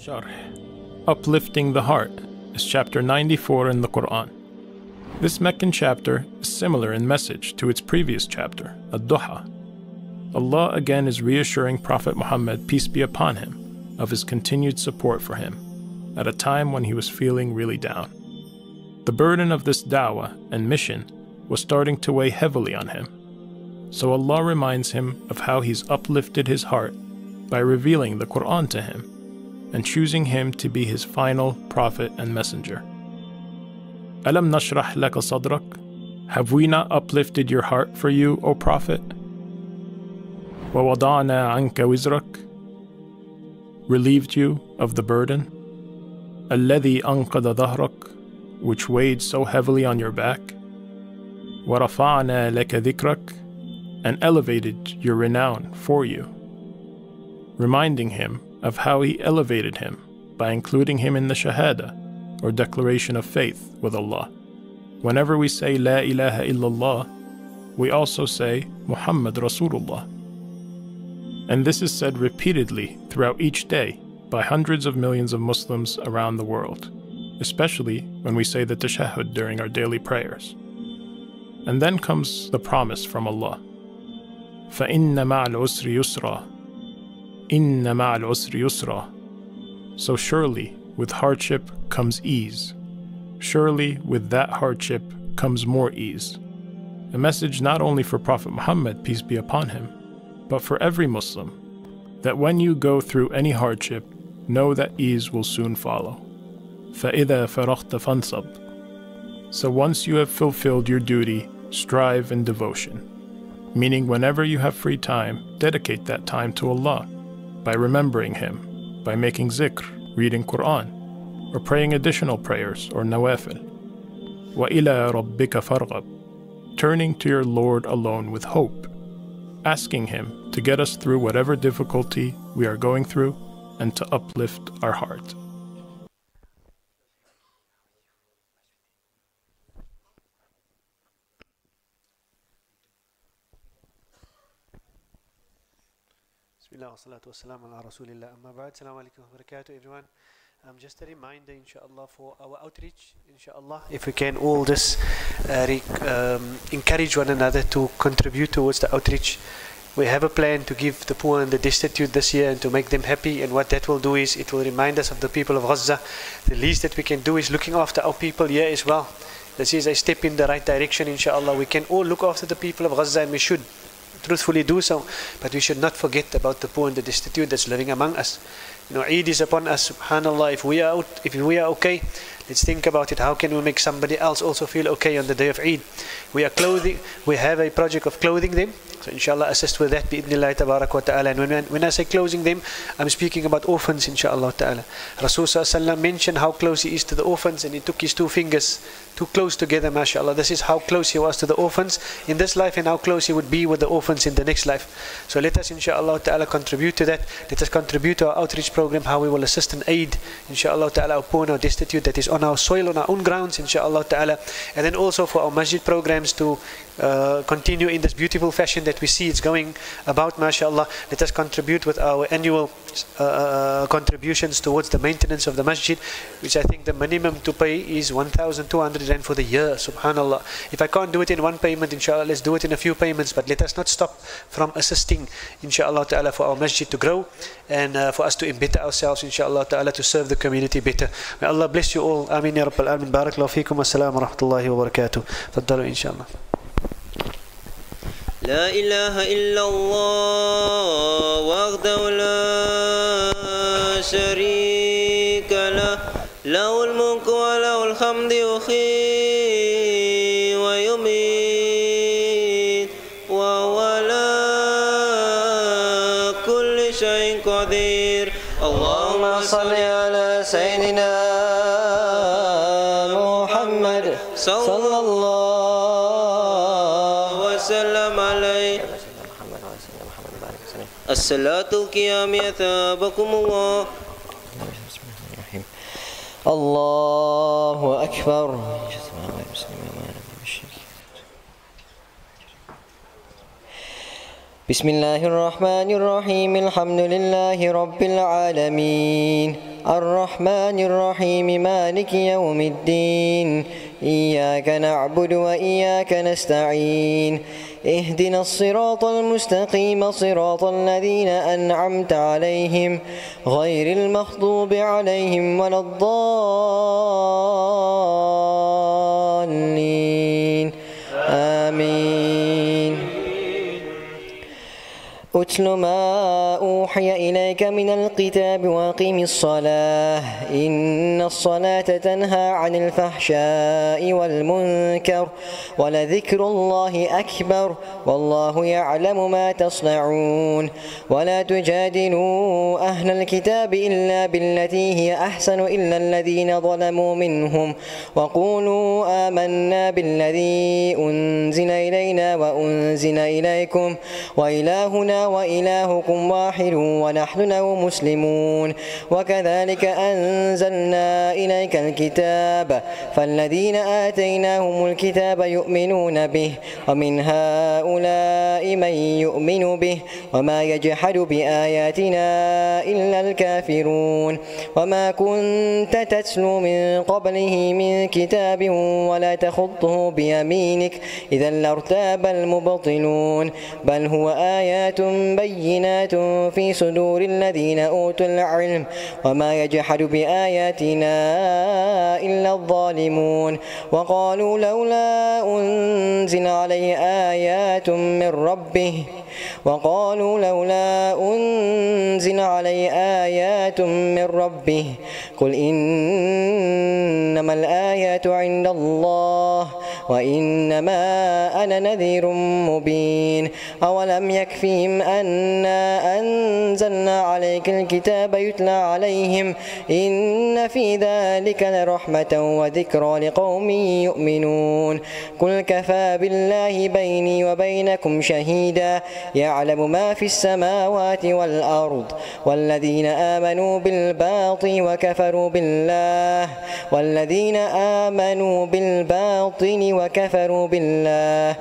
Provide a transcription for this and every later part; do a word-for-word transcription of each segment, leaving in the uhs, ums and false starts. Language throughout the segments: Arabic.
Sharh, Uplifting the Heart, is chapter ninety-four in the Quran. This Meccan chapter is similar in message to its previous chapter, Ad-Duha. Allah again is reassuring Prophet Muhammad, peace be upon him, of his continued support for him, at a time when he was feeling really down. The burden of this da'wah and mission was starting to weigh heavily on him. So Allah reminds him of how he's uplifted his heart by revealing the Quran to him and choosing him to be his final prophet and messenger. Alam nashrah laka sadrak? Have we not uplifted your heart for you, O Prophet? Wa wada'na anka wizrak? Relieved you of the burden? Alladhi anqada dhahrak? Which weighed so heavily on your back? Wa rafa'na laka dhikrak? And elevated your renown for you. Reminding him of how he elevated him by including him in the Shahada, or declaration of faith with Allah. Whenever we say La ilaha illallah, we also say Muhammad Rasulullah. And this is said repeatedly throughout each day by hundreds of millions of Muslims around the world, especially when we say the tashahhud during our daily prayers. And then comes the promise from Allah. فَإِنَّ مَعَ الْعُسْرِ يُسْرًا إِنَّ مَعَ الْعُسْرِ يُسْرًا. So surely with hardship comes ease. Surely with that hardship comes more ease. A message not only for Prophet Muhammad, peace be upon him, but for every Muslim, that when you go through any hardship, know that ease will soon follow. فَإِذَا فَرَغْتَ فَانْصَبْ. So once you have fulfilled your duty, strive in devotion. Meaning whenever you have free time, dedicate that time to Allah by remembering Him, by making zikr, reading Quran, or praying additional prayers or nawafil. وَإِلَىٰ رَبِّكَ فَارْغَبْ. Turning to your Lord alone with hope, asking Him to get us through whatever difficulty we are going through and to uplift our heart. Bismillah wa salatu wa salam ala rasulillah amma ba'd. Assalamu alaikum wa barakatuh everyone. Um, just a reminder inshallah for our outreach inshallah. If we can all just uh, um, encourage one another to contribute towards the outreach. We have a plan to give the poor and the destitute this year and to make them happy, and what that will do is it will remind us of the people of Gaza. The least that we can do is looking after our people here as well. This is a step in the right direction inshallah. We can all look after the people of Gaza, and we should truthfully do so, but we should not forget about the poor and the destitute that's living among us. You know, Eid is upon us, subhanallah. If we are out, if we are okay, let's think about it. How can we make somebody else also feel okay on the day of Eid? We are clothing, we have a project of clothing them. So inshallah assist with that bi'idhnillahi tabarak wa ta'ala. And when, when I say closing them, I'm speaking about orphans inshallah ta'ala. Rasul sallallahu alaihi wasallam mentioned how close he is to the orphans, and he took his two fingers too close together, mashallah. This is how close he was to the orphans in this life and how close he would be with the orphans in the next life. So let us inshallah ta'ala contribute to that. Let us contribute to our outreach program, how we will assist and aid inshallah ta'ala our poor and our destitute that is on our soil, on our own grounds inshallah ta'ala. And then also for our masjid programs to uh, continue in this beautiful fashion that we see it's going about, mashallah. Let us contribute with our annual uh, contributions towards the maintenance of the masjid, which I think the minimum to pay is one thousand two hundred rand for the year, subhanallah. If I can't do it in one payment, inshallah, let's do it in a few payments, but let us not stop from assisting inshallah ta'ala for our masjid to grow and uh, for us to better ourselves inshallah ta'ala to serve the community better. May Allah bless you all. Ameen ya Rabbal Alamin. Barakallahu feekum. Assalamu wa rahmatullahi wa barakatuh. Faddalu inshallah. لا إله إلا الله وحده لا شريك له له الملك وله الحمد يحيي ويميت وهو على كل شيء قدير. اللهم صل على سيدنا محمد صلى الله وسلم عليه. الصلاة القيام يثابكم الله. الله أكبر. بسم الله الرحمن الرحيم الحمد لله رب العالمين الرحمن الرحيم مالك يوم الدين إياك نعبد وإياك نستعين اهدنا الصراط المستقيم صراط الذين أنعمت عليهم غير المغضوب عليهم ولا الضالين آمين. أتل ما أوحي إليك من الكتاب وأقم الصلاة إن الصلاة تنهى عن الفحشاء والمنكر ولذكر الله أكبر والله يعلم ما تصنعون. ولا تجادلوا أهل الكتاب إلا بالتي هي أحسن إلا الذين ظلموا منهم وقولوا آمنا بالذي أنزل إلينا وأنزل إليكم وإلهنا وإلهكم واحد ونحن له مسلمون. وكذلك أنزلنا إليك الكتاب فالذين آتيناهم الكتاب يؤمنون به ومن هؤلاء من يؤمن به وما يجحد بآياتنا إلا الكافرون. وما كنت تتلو من قبله من كتاب ولا تخطه بيمينك إذا لارتاب المبطلون بل هو آيات بينات في صدور الذين أوتوا العلم وما يجحد بآياتنا إلا الظالمون. وقالوا لولا أنزل عليه آيات من ربه وقالوا لولا أنزل عليه آيات من ربه قل إنما الآيات عند الله وإنما أنا نذير مبين. أولم يكفيهم أنا أنزلنا عليك الكتاب يتلى عليهم إن في ذلك لرحمة وذكرى لقوم يؤمنون. قل كفى بالله بيني وبينكم شهيدا يعلم ما في السماوات والأرض والذين آمنوا بالباطل وكفروا بالله والذين آمنوا بالباطل وكفروا بالله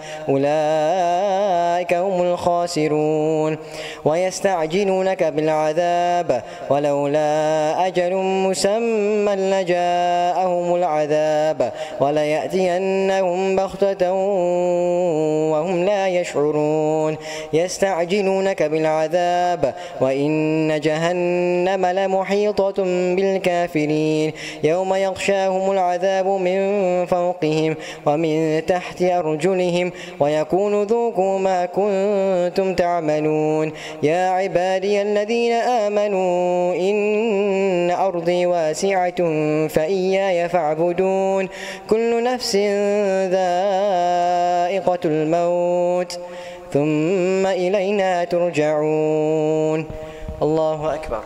أولئك هم الخاسرون. ويستعجلونك بالعذاب ولولا أجل مسمى لجاءهم العذاب وليأتينهم بغتة وهم لا يشعرون. يستعجلونك بالعذاب وإن جهنم لمحيطة بالكافرين يوم يغشاهم العذاب من فوقهم ومن تحت أرجلهم ويقول ذوقوا ما كنتم تعملون. يا عبادي الذين آمنوا إن أرضي واسعة فإياي فاعبدون كل نفس ذائقة الموت ثم إلينا ترجعون. الله أكبر.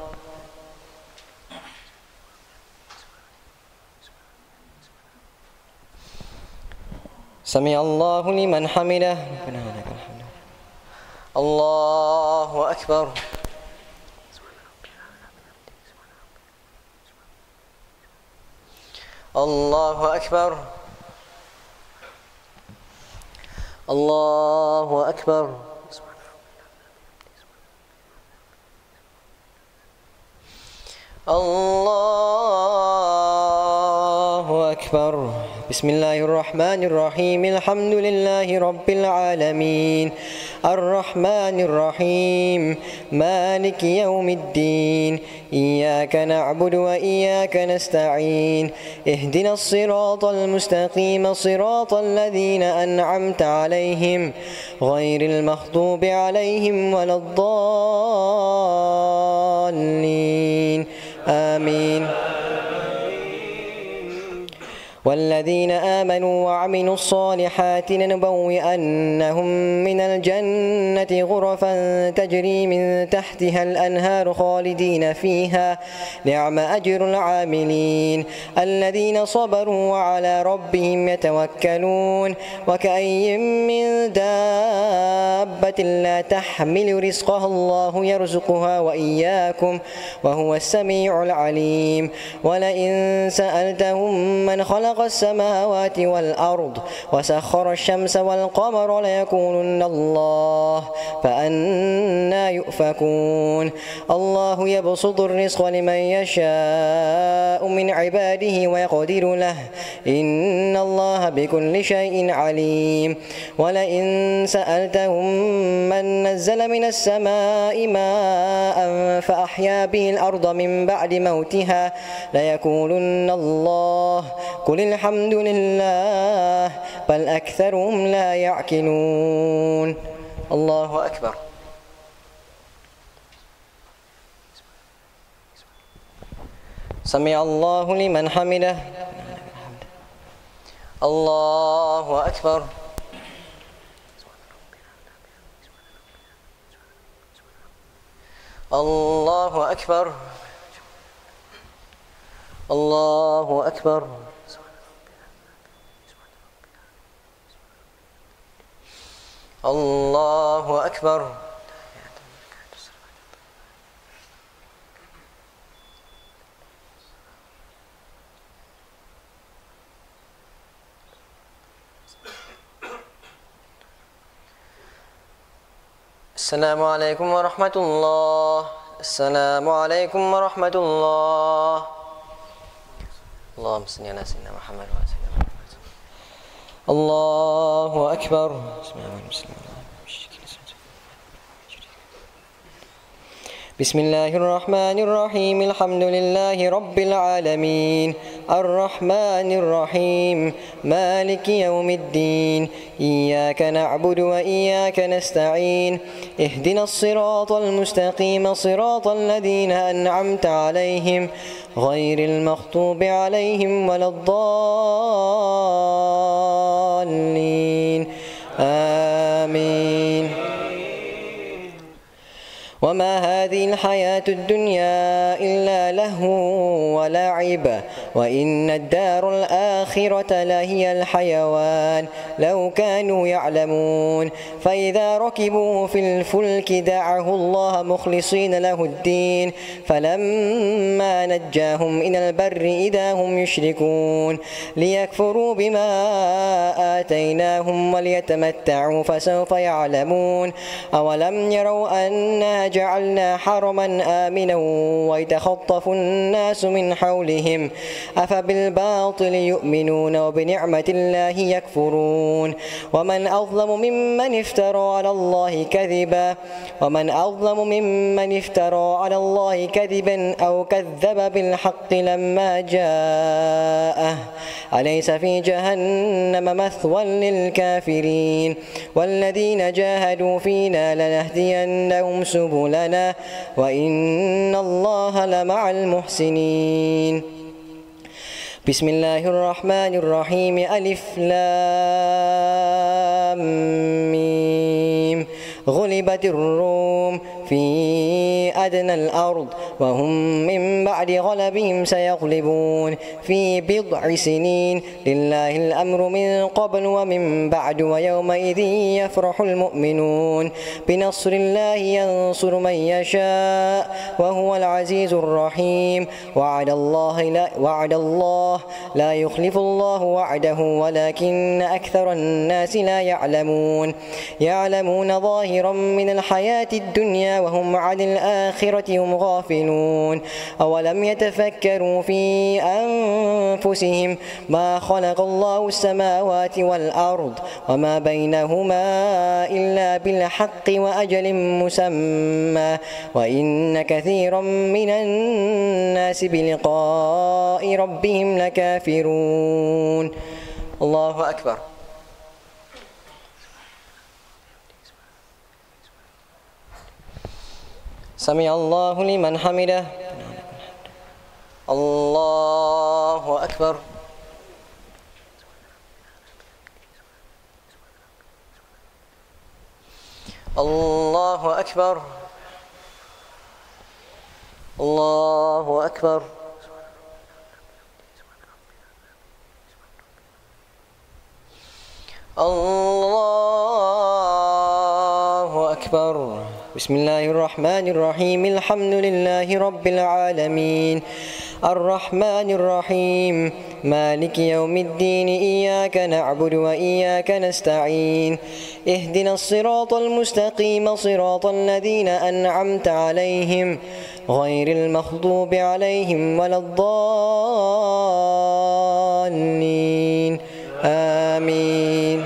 سمع الله لمن حمده. الله أكبر. الله أكبر. الله أكبر. الله أكبر. بسم الله الرحمن الرحيم الحمد لله رب العالمين الرحمن الرحيم مالك يوم الدين إياك نعبد وإياك نستعين اهدنا الصراط المستقيم صراط الذين أنعمت عليهم غير المغضوب عليهم ولا الضالين آمين. والذين آمنوا وعملوا الصالحات لنبوئنهم من الجنة غرفا تجري من تحتها الأنهار خالدين فيها نعم أجر العاملين الذين صبروا وعلى ربهم يتوكلون. وكأي من دابة لا تحمل رزقها الله يرزقها وإياكم وهو السميع العليم. ولئن سألتهم من خلق السماوات والأرض وسخر الشمس والقمر ليقولن الله فأنى يؤفكون الله يبسط الرزق لمن يشاء من عباده ويقدر له إن الله بكل شيء عليم ولئن سألتهم من نزل من السماء ماء فأحيا به الأرض من بعد موتها ليقولن الله قل الحمد لله بل أكثرهم لا يعقلون الله أكبر سمع الله لمن حمده الله أكبر الله أكبر الله أكبر الله أكبر السلام عليكم ورحمة الله السلام عليكم ورحمة الله اللهم صل على سيدنا محمد وعلى سيدنا محمد الله أكبر بسم الله الرحمن الرحيم الحمد لله رب العالمين الرحمن الرحيم مالك يوم الدين إياك نعبد وإياك نستعين اهدنا الصراط المستقيم صراط الذين أنعمت عليهم غير المغضوب عليهم ولا الضالين آمين وما هذه الحياة الدنيا إلا لهو ولعب وإن الدار الآخرة لهي الحيوان لو كانوا يعلمون فإذا ركبوا في الفلك دعوا الله مخلصين له الدين فلما نجاهم إلى البر إذا هم يشركون ليكفروا بما آتيناهم وليتمتعوا فسوف يعلمون أولم يروا أنا جعلنا حرما آمنا ويتخطف الناس من حولهم أفبالباطل يؤمنون وبنعمة الله يكفرون ومن أظلم ممن افترى على الله كذبا ومن أظلم ممن افترى على الله كذبا أو كذب بالحق لما جاءه أليس في جهنم مثوى للكافرين والذين جاهدوا فينا لنهدينهم سبلنا وإن الله لمع المحسنين بسم الله الرحمن الرحيم ألف لام ميم غلبت الروم في أدنى الأرض وهم من بعد غلبهم سيغلبون في بضع سنين لله الأمر من قبل ومن بعد ويومئذ يفرح المؤمنون بنصر الله ينصر من يشاء وهو العزيز الرحيم وعد الله لا, وعد الله لا يخلف الله وعده ولكن أكثر الناس لا يعلمون يعلمون ظاهرا من الحياة الدنيا وهم عن الآخرة هم غافلون أولم يتفكروا في أنفسهم ما خلق الله السماوات والأرض وما بينهما إلا بالحق وأجل مسمى وإن كثيرا من الناس بلقاء ربهم لكافرون الله أكبر سمع الله لمن حمده الله أكبر الله أكبر الله أكبر الله أكبر بسم الله الرحمن الرحيم الحمد لله رب العالمين الرحمن الرحيم مالك يوم الدين إياك نعبد وإياك نستعين اهدنا الصراط المستقيم صراط الذين أنعمت عليهم غير المغضوب عليهم ولا الضالين آمين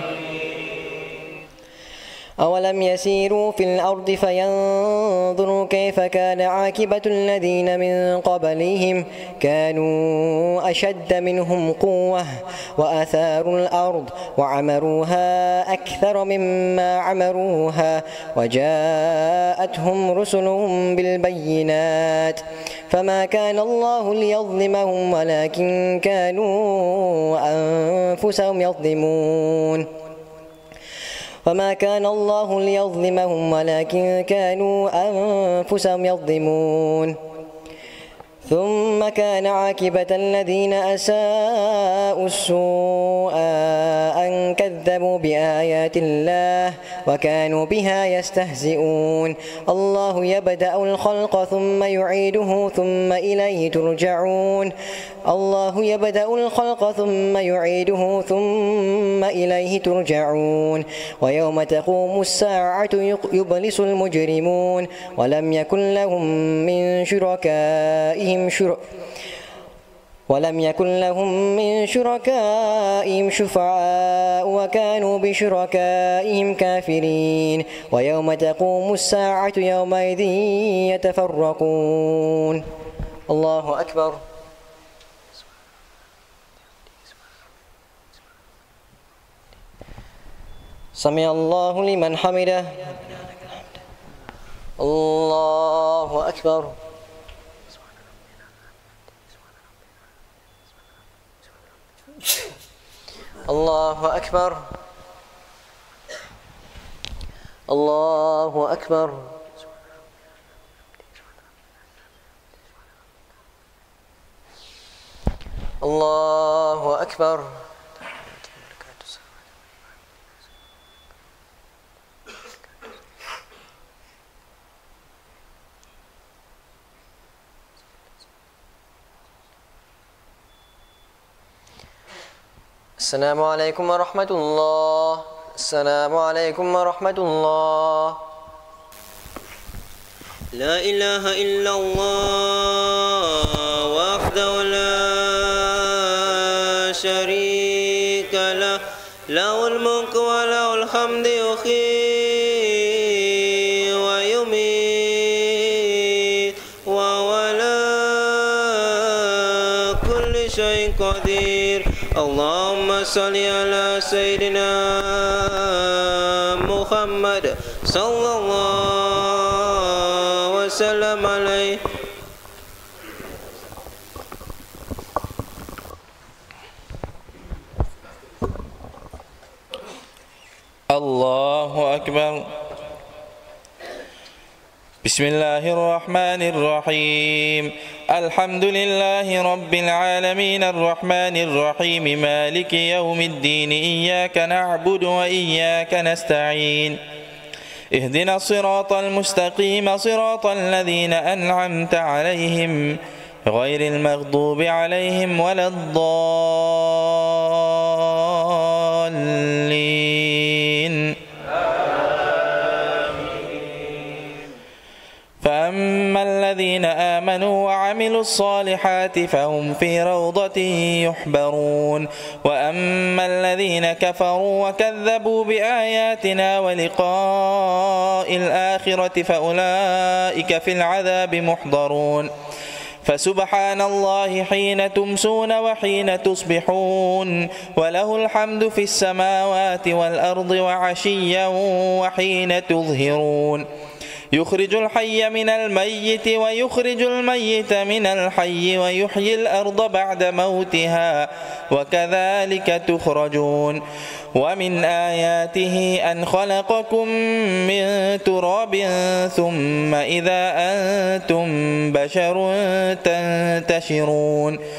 أولم يسيروا في الأرض فينظروا كيف كان عاقبة الذين من قبلهم كانوا أشد منهم قوة وأثاروا الأرض وعمروها أكثر مما عمروها وجاءتهم رسلهم بالبينات فما كان الله ليظلمهم ولكن كانوا أنفسهم يظلمون وما كان الله ليظلمهم ولكن كانوا أنفسهم يظلمون ثم كان عاقبة الذين أساءوا السوء أن كذبوا بآيات الله وكانوا بها يستهزئون الله يبدأ الخلق ثم يعيده ثم إليه ترجعون الله يبدأ الخلق ثم يعيده ثم إليه ترجعون ويوم تقوم الساعة يبلس المجرمون ولم يكن لهم من شركائهم شر ولم يكن لهم من شركائهم شفعاء وكانوا بشركائهم كافرين ويوم تقوم الساعة يومئذ يتفرقون الله أكبر سمع الله لمن حمده الله أكبر الله أكبر الله أكبر الله أكبر السلام عليكم ورحمة الله السلام عليكم ورحمة الله لا إله إلا الله وحده لا شريك له له الملك وله الحمد يحيي ويميت وهو على كل شيء قدير اللهم صل على سيدنا محمد صلى الله وسلم عليه الله أكبر بسم الله الرحمن الرحيم الحمد لله رب العالمين الرحمن الرحيم مالك يوم الدين إياك نعبد وإياك نستعين اهدنا الصراط المستقيم صراط الذين أنعمت عليهم غير المغضوب عليهم ولا الضالين فأما الذين آمنوا وعملوا الصالحات فهم في روضة يحبرون وأما الذين كفروا وكذبوا بآياتنا ولقاء الآخرة فأولئك في العذاب محضرون فسبحان الله حين تمسون وحين تصبحون وله الحمد في السماوات والأرض وعشيا وحين تظهرون يخرج الحي من الميت ويخرج الميت من الحي ويحيي الأرض بعد موتها وكذلك تخرجون ومن آياته أن خلقكم من تراب ثم إذا أنتم بشر تنتشرون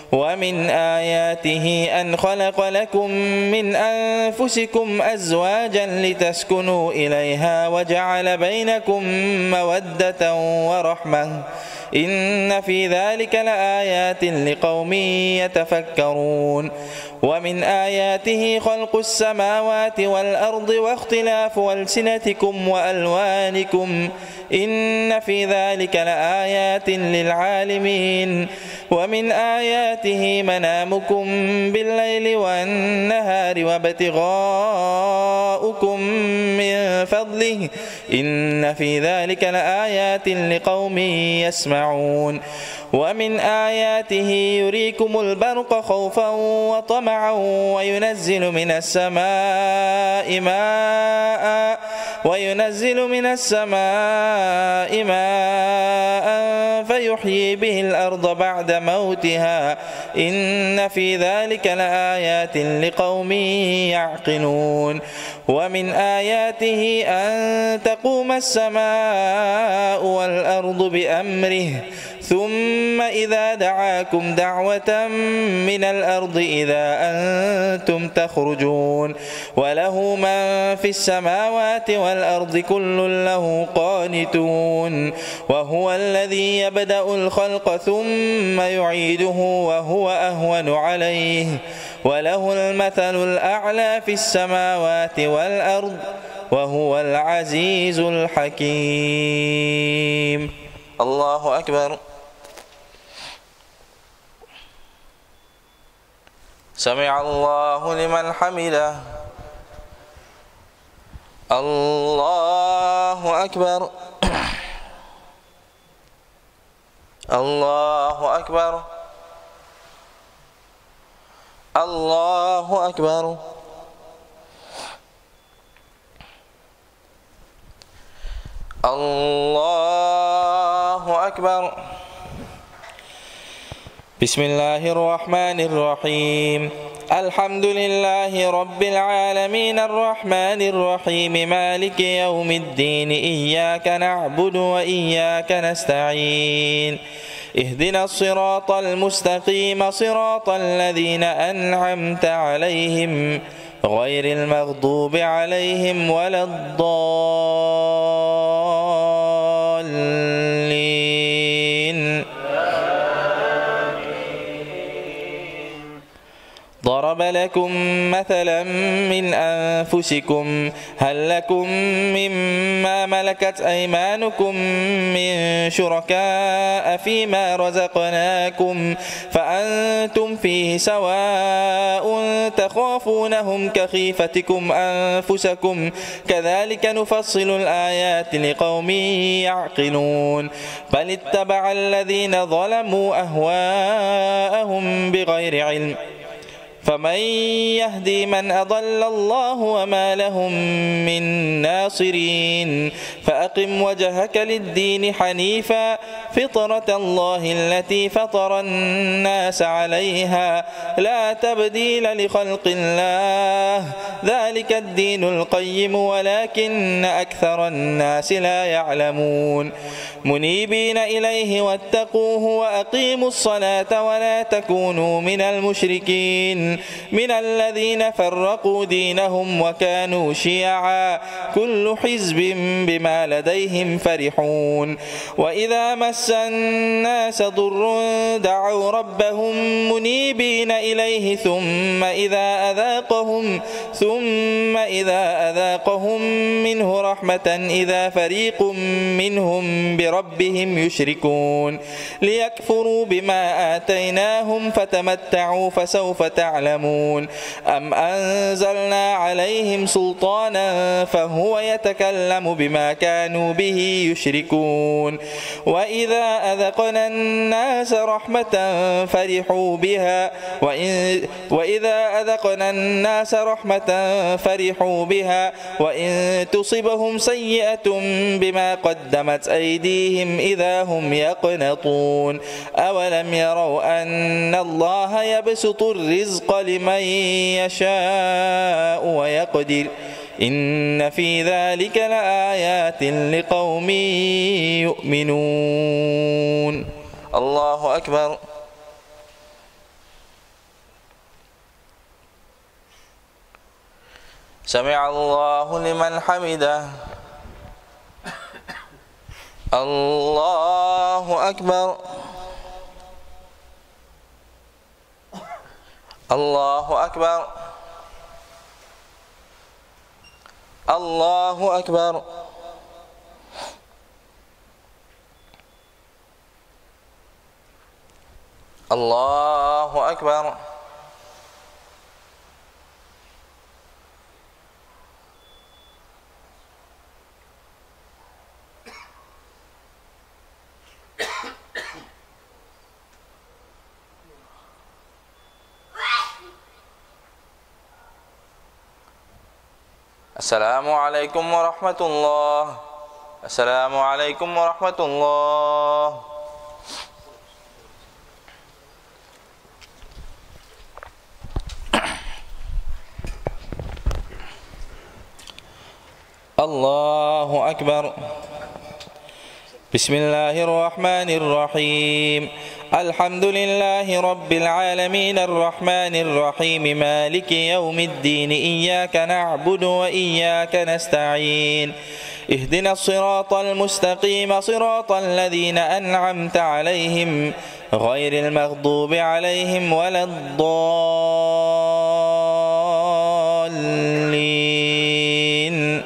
ومن آياته أن خلق لكم من أنفسكم أزواجا لتسكنوا إليها وجعل بينكم مودة ورحمة إن في ذلك لآيات لقوم يتفكرون ومن آياته خلق السماوات والأرض واختلاف ألسنتكم وألوانكم إن في ذلك لآيات للعالمين ومن آياته منامكم بالليل والنهار وابتغاؤكم من فضله إن في ذلك لآيات لقوم يسمعون ومن آياته يريكم البرق خوفا وطمعا وينزل من السماء ماء وينزل من السماء ماء فيحيي به الأرض بعد موتها إن في ذلك لآيات لقوم يعقلون ومن آياته أن تقوم السماء والأرض بأمره ثم إذا دعاكم دعوة من الأرض إذا أنتم تخرجون وله من في السماوات والأرض كل له قانتون وهو الذي يبدأ الخلق ثم يعيده وهو أهون عليه وله المثل الأعلى في السماوات والأرض وهو العزيز الحكيم. الله أكبر. سمع الله لمن حمده. الله أكبر. الله أكبر. الله أكبر. الله أكبر. بسم الله الرحمن الرحيم. الحمد لله رب العالمين الرحمن الرحيم مالك يوم الدين إياك نعبد وإياك نستعين اهدنا الصراط المستقيم صراط الذين أنعمت عليهم غير المغضوب عليهم ولا الضالين. ضرب لكم مثلا من أنفسكم هل لكم مما ملكت أيمانكم من شركاء فيما رزقناكم فأنتم فيه سواء تخافونهم كخيفتكم أنفسكم كذلك نفصل الآيات لقوم يعقلون بل اتبع الذين ظلموا أهواءهم بغير علم فمن يهدي من أضل الله وما لهم من ناصرين فأقم وجهك للدين حنيفا فطرة الله التي فطر الناس عليها لا تبديل لخلق الله ذلك الدين القيم ولكن أكثر الناس لا يعلمون منيبين إليه واتقوه وأقيموا الصلاة ولا تكونوا من المشركين من الذين فرقوا دينهم وكانوا شيعا كل حزب بما لديهم فرحون وإذا مس الناس ضر دعوا ربهم منيبين إليه ثم إذا أذاقهم ثم إذا أذاقهم منه رحمة إذا فريق منهم بربهم يشركون ليكفروا بما آتيناهم فتمتعوا فسوف تعلمون أم أنزلنا عليهم سلطانا فهو يتكلم بما كانوا به يشركون وإذا أذقنا الناس رحمة فرحوا بها وإن وإذا أذقنا الناس رحمة فرحوا بها وإن تصبهم سيئة بما قدمت أيديهم إذا هم يقنطون أولم يروا أن الله يبسط الرزق لمن يشاء ويقدر إن في ذلك لآيات لقوم يؤمنون. الله أكبر. سمع الله لمن حمده. الله أكبر. الله أكبر. الله أكبر. الله أكبر. السلام عليكم ورحمة الله. السلام عليكم ورحمة الله. الله أكبر. بسم الله الرحمن الرحيم. الحمد لله رب العالمين الرحمن الرحيم مالك يوم الدين إياك نعبد وإياك نستعين اهدنا الصراط المستقيم صراط الذين أنعمت عليهم غير المغضوب عليهم ولا الضالين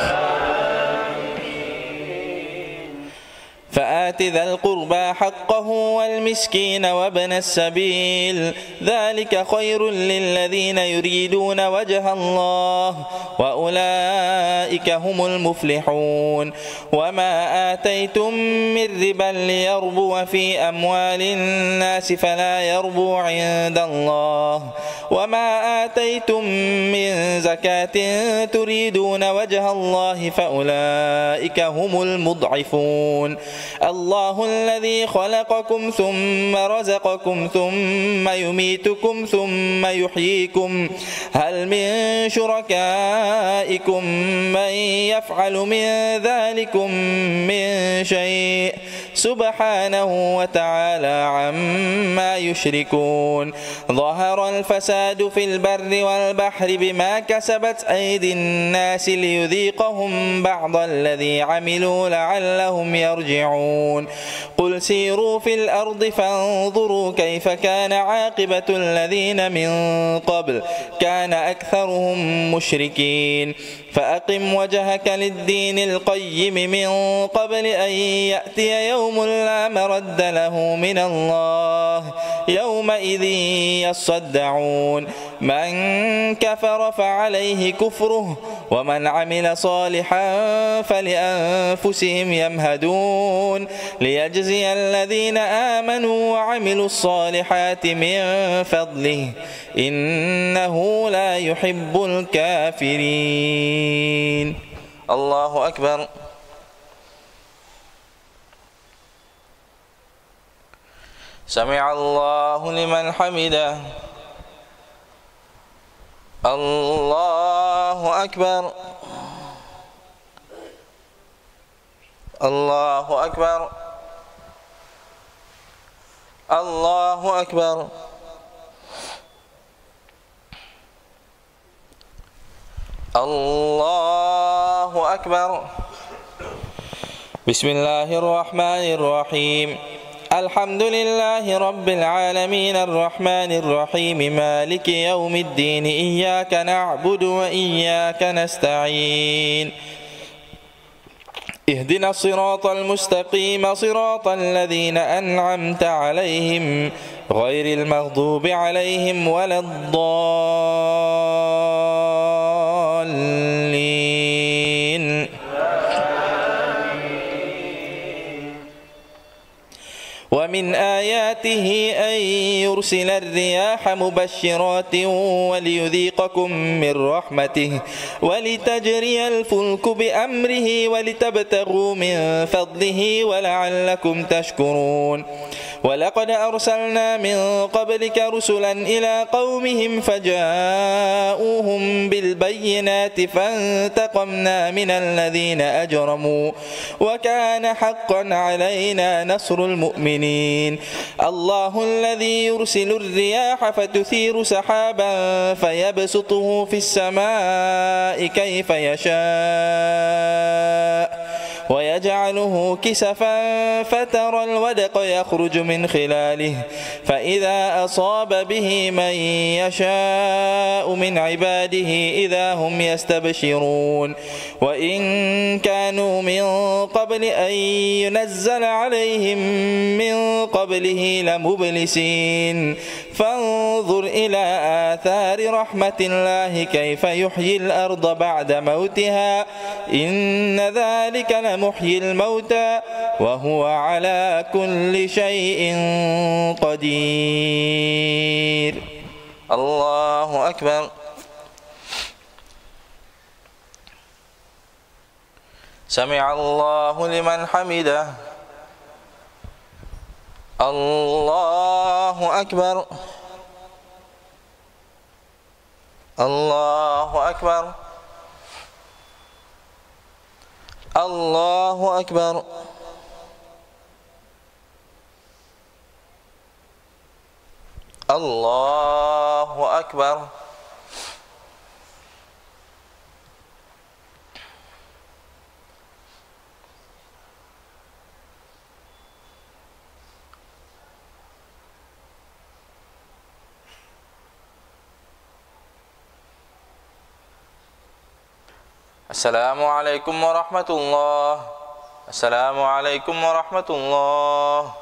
فآت ذا القربى حقه والمسكين وابن السبيل ذلك خير للذين يريدون وجه الله وأولئك هم المفلحون وما آتيتم من ربا ليربو في أموال الناس فلا يربو عند الله وما آتيتم من زكاة تريدون وجه الله فأولئك هم المضعفون الله الذي خلقكم ثم رزقكم ثم يميتكم ثم يحييكم هل من شركائكم من يفعل من ذلكم من شيء سبحانه وتعالى عما يشركون ظهر الفساد في البر والبحر بما كسبت أيدي الناس ليذيقهم بعض الذي عملوا لعلهم يرجعون قل سيروا في الأرض فانظروا كيف كان عاقبة الذين من قبل كان أكثرهم مشركين فأقم وجهك للدين القيم من قبل أن يأتي يوم لا مرد له من الله يومئذ يصدعون من كفر فعليه كفره ومن عمل صالحا فلأنفسهم يمهدون ليجزي الذين آمنوا وعملوا الصالحات من فضله إنه لا يحب الكافرين الله أكبر سمع الله لمن حمده الله أكبر الله أكبر الله أكبر الله أكبر بسم الله الرحمن الرحيم الحمد لله رب العالمين الرحمن الرحيم مالك يوم الدين إياك نعبد وإياك نستعين اهدنا الصراط المستقيم صراط الذين أنعمت عليهم غير المغضوب عليهم ولا الضالين ومن آياته أن يرسل الرياح مبشرات وليذيقكم من رحمته ولتجري الفلك بأمره ولتبتغوا من فضله ولعلكم تشكرون ولقد أرسلنا من قبلك رسلا إلى قومهم فجاءوهم بالبينات فانتقمنا من الذين أجرموا وكان حقا علينا نصر المؤمنين الله الذي يرسل الرياح فتثير سحابا فيبسطه في السماء كيف يشاء ويجعله كسفا فترى الودق يخرج من خلاله فإذا أصاب به من يشاء من عباده إذا هم يستبشرون وإن كانوا من قبل أن ينزل عليهم من قبله لمبلسين فانظر إلى آثار رحمة الله كيف يحيي الأرض بعد موتها إن ذلك لمحيي الموتى وهو على كل شيء قدير. الله أكبر. سمع الله لمن حمده. الله أكبر. الله أكبر. الله أكبر. الله أكبر. السلام عليكم ورحمة الله. السلام عليكم ورحمة الله.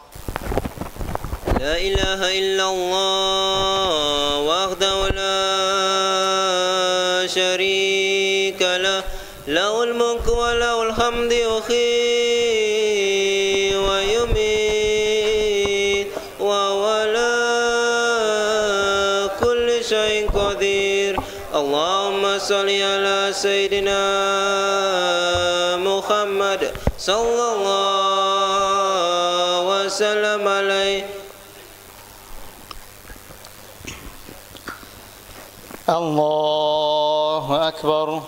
لا إله إلا الله وحده لا شريك له له الملك وله الحمد يحيي ويميت وهو على كل شيء قدير. اللهم صل على سيدنا محمد صلى الله وسلم عليه. الله أكبر.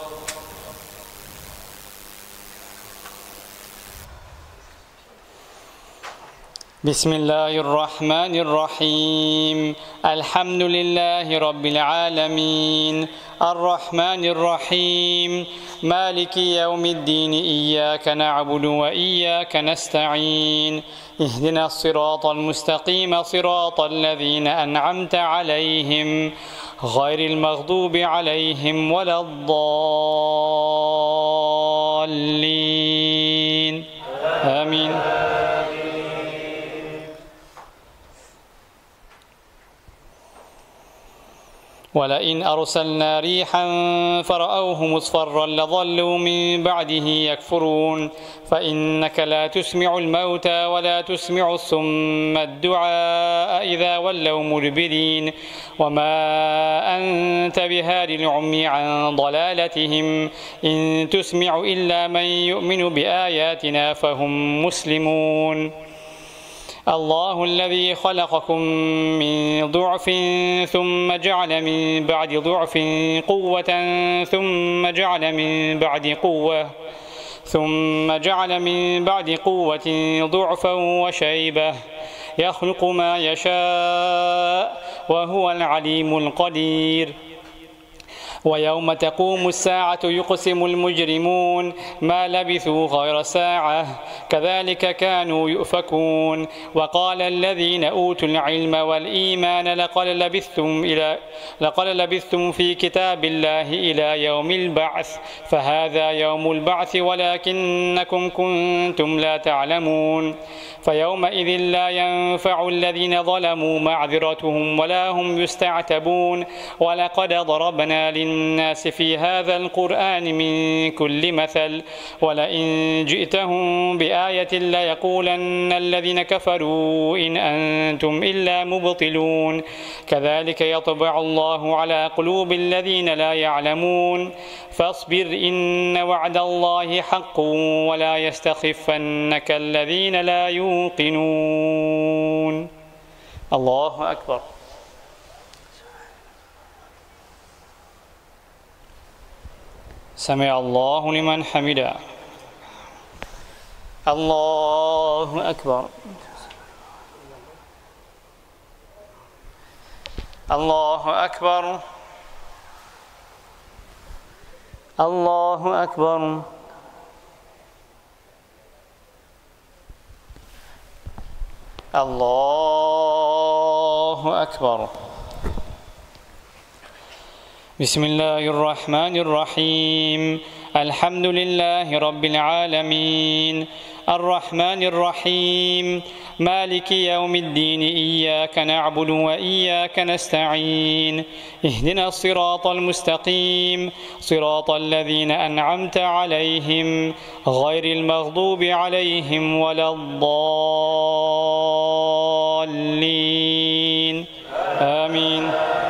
بسم الله الرحمن الرحيم. الحمد لله رب العالمين الرحمن الرحيم مالك يوم الدين إياك نعبد وإياك نستعين اهدنا الصراط المستقيم صراط الذين أنعمت عليهم غير المغضوب عليهم ولا الضالين آمين. ولئن أرسلنا ريحا فرأوه مصفرا لظلوا من بعده يكفرون فإنك لا تسمع الموتى ولا تسمع الصم الدعاء إذا ولوا مدبرين وما أنت بهاد العمي عن ضلالتهم إن تسمع إلا من يؤمن بآياتنا فهم مسلمون. الله الذي خلقكم من ضعف ثم جعل من بعد ضعف قوة ثم جعل من بعد قوة ثم جعل من بعد قوة ضعفا وشيبة يخلق ما يشاء وهو العليم القدير. ويوم تقوم الساعة يقسم المجرمون ما لبثوا غير ساعة كذلك كانوا يؤفكون. وقال الذين أوتوا العلم والإيمان لقد لبثتم إلى لقد لبثتم في كتاب الله إلى يوم البعث فهذا يوم البعث ولكنكم كنتم لا تعلمون. فيومئذ لا ينفع الذين ظلموا معذرتهم ولا هم يستعتبون. ولقد ضربنا للناس للناس في هذا القرآن من كل مثل ولئن جئتهم بآية ليقولن الذين كفروا إن أنتم إلا مبطلون كذلك يطبع الله على قلوب الذين لا يعلمون فاصبر إن وعد الله حق ولا يستخفنك الذين لا يوقنون. الله أكبر. سمع الله لمن حمده. الله أكبر. الله أكبر. الله أكبر. الله أكبر. بسم الله الرحمن الرحيم الحمد لله رب العالمين الرحمن الرحيم مالك يوم الدين إياك نعبد وإياك نستعين اهدنا الصراط المستقيم صراط الذين أنعمت عليهم غير المغضوب عليهم ولا الضالين آمين.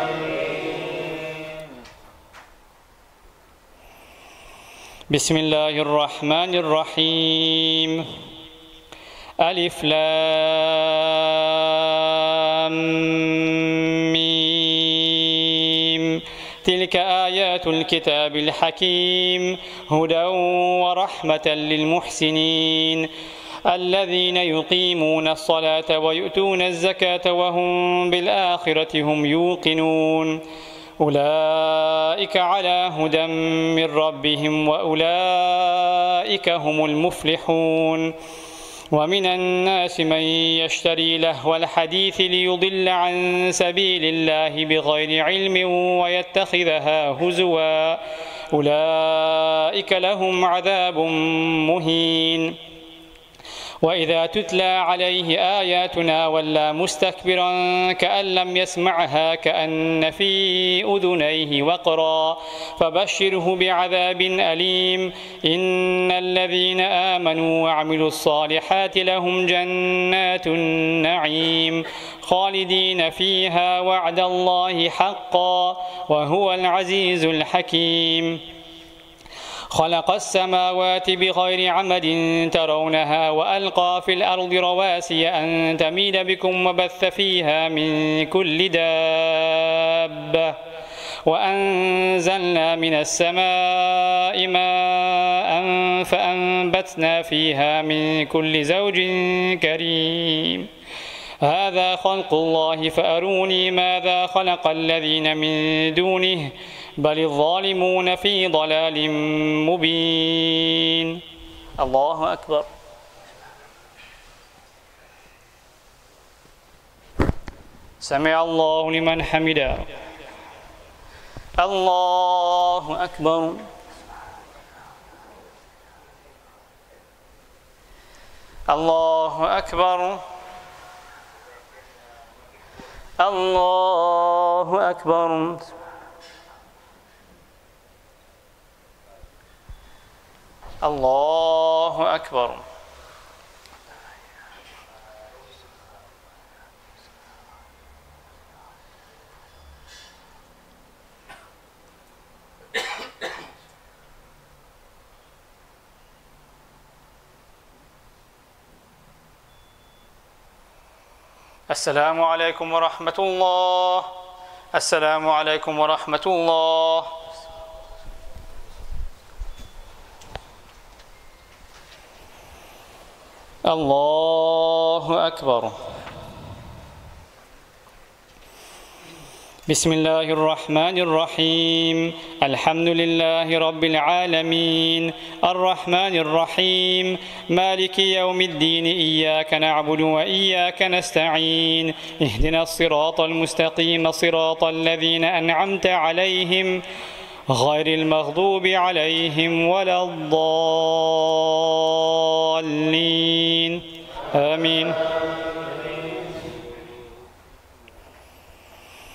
بسم الله الرحمن الرحيم ألف لام ميم تلك آيات الكتاب الحكيم هدى ورحمة للمحسنين الذين يقيمون الصلاة ويؤتون الزكاة وهم بالآخرة هم يوقنون أولئك على هدى من ربهم وأولئك هم المفلحون. ومن الناس من يشتري لهو الحديث ليضل عن سبيل الله بغير علم ويتخذها هزوا أولئك لهم عذاب مهين. وإذا تتلى عليه آياتنا ولى مستكبرا كأن لم يسمعها كأن في أذنيه وقرا فبشره بعذاب أليم. إن الذين آمنوا وعملوا الصالحات لهم جنات النعيم خالدين فيها وعد الله حقا وهو العزيز الحكيم. خلق السماوات بغير عمد ترونها وألقى في الأرض رواسي أن تميد بكم وبث فيها من كل دابة وأنزلنا من السماء ماء فأنبتنا فيها من كل زوج كريم. هذا خلق الله فأروني ماذا خلق الذين من دونه بل الظالمون في ضلال مبين. الله أكبر. سمع الله لمن حمده. الله أكبر. الله أكبر. الله أكبر. الله أكبر. السلام عليكم ورحمة الله. السلام عليكم ورحمة الله. الله أكبر. بسم الله الرحمن الرحيم الحمد لله رب العالمين الرحمن الرحيم مالك يوم الدين إياك نعبد وإياك نستعين اهدنا الصراط المستقيم صراط الذين أنعمت عليهم غير المغضوب عليهم ولا الضالين آمين.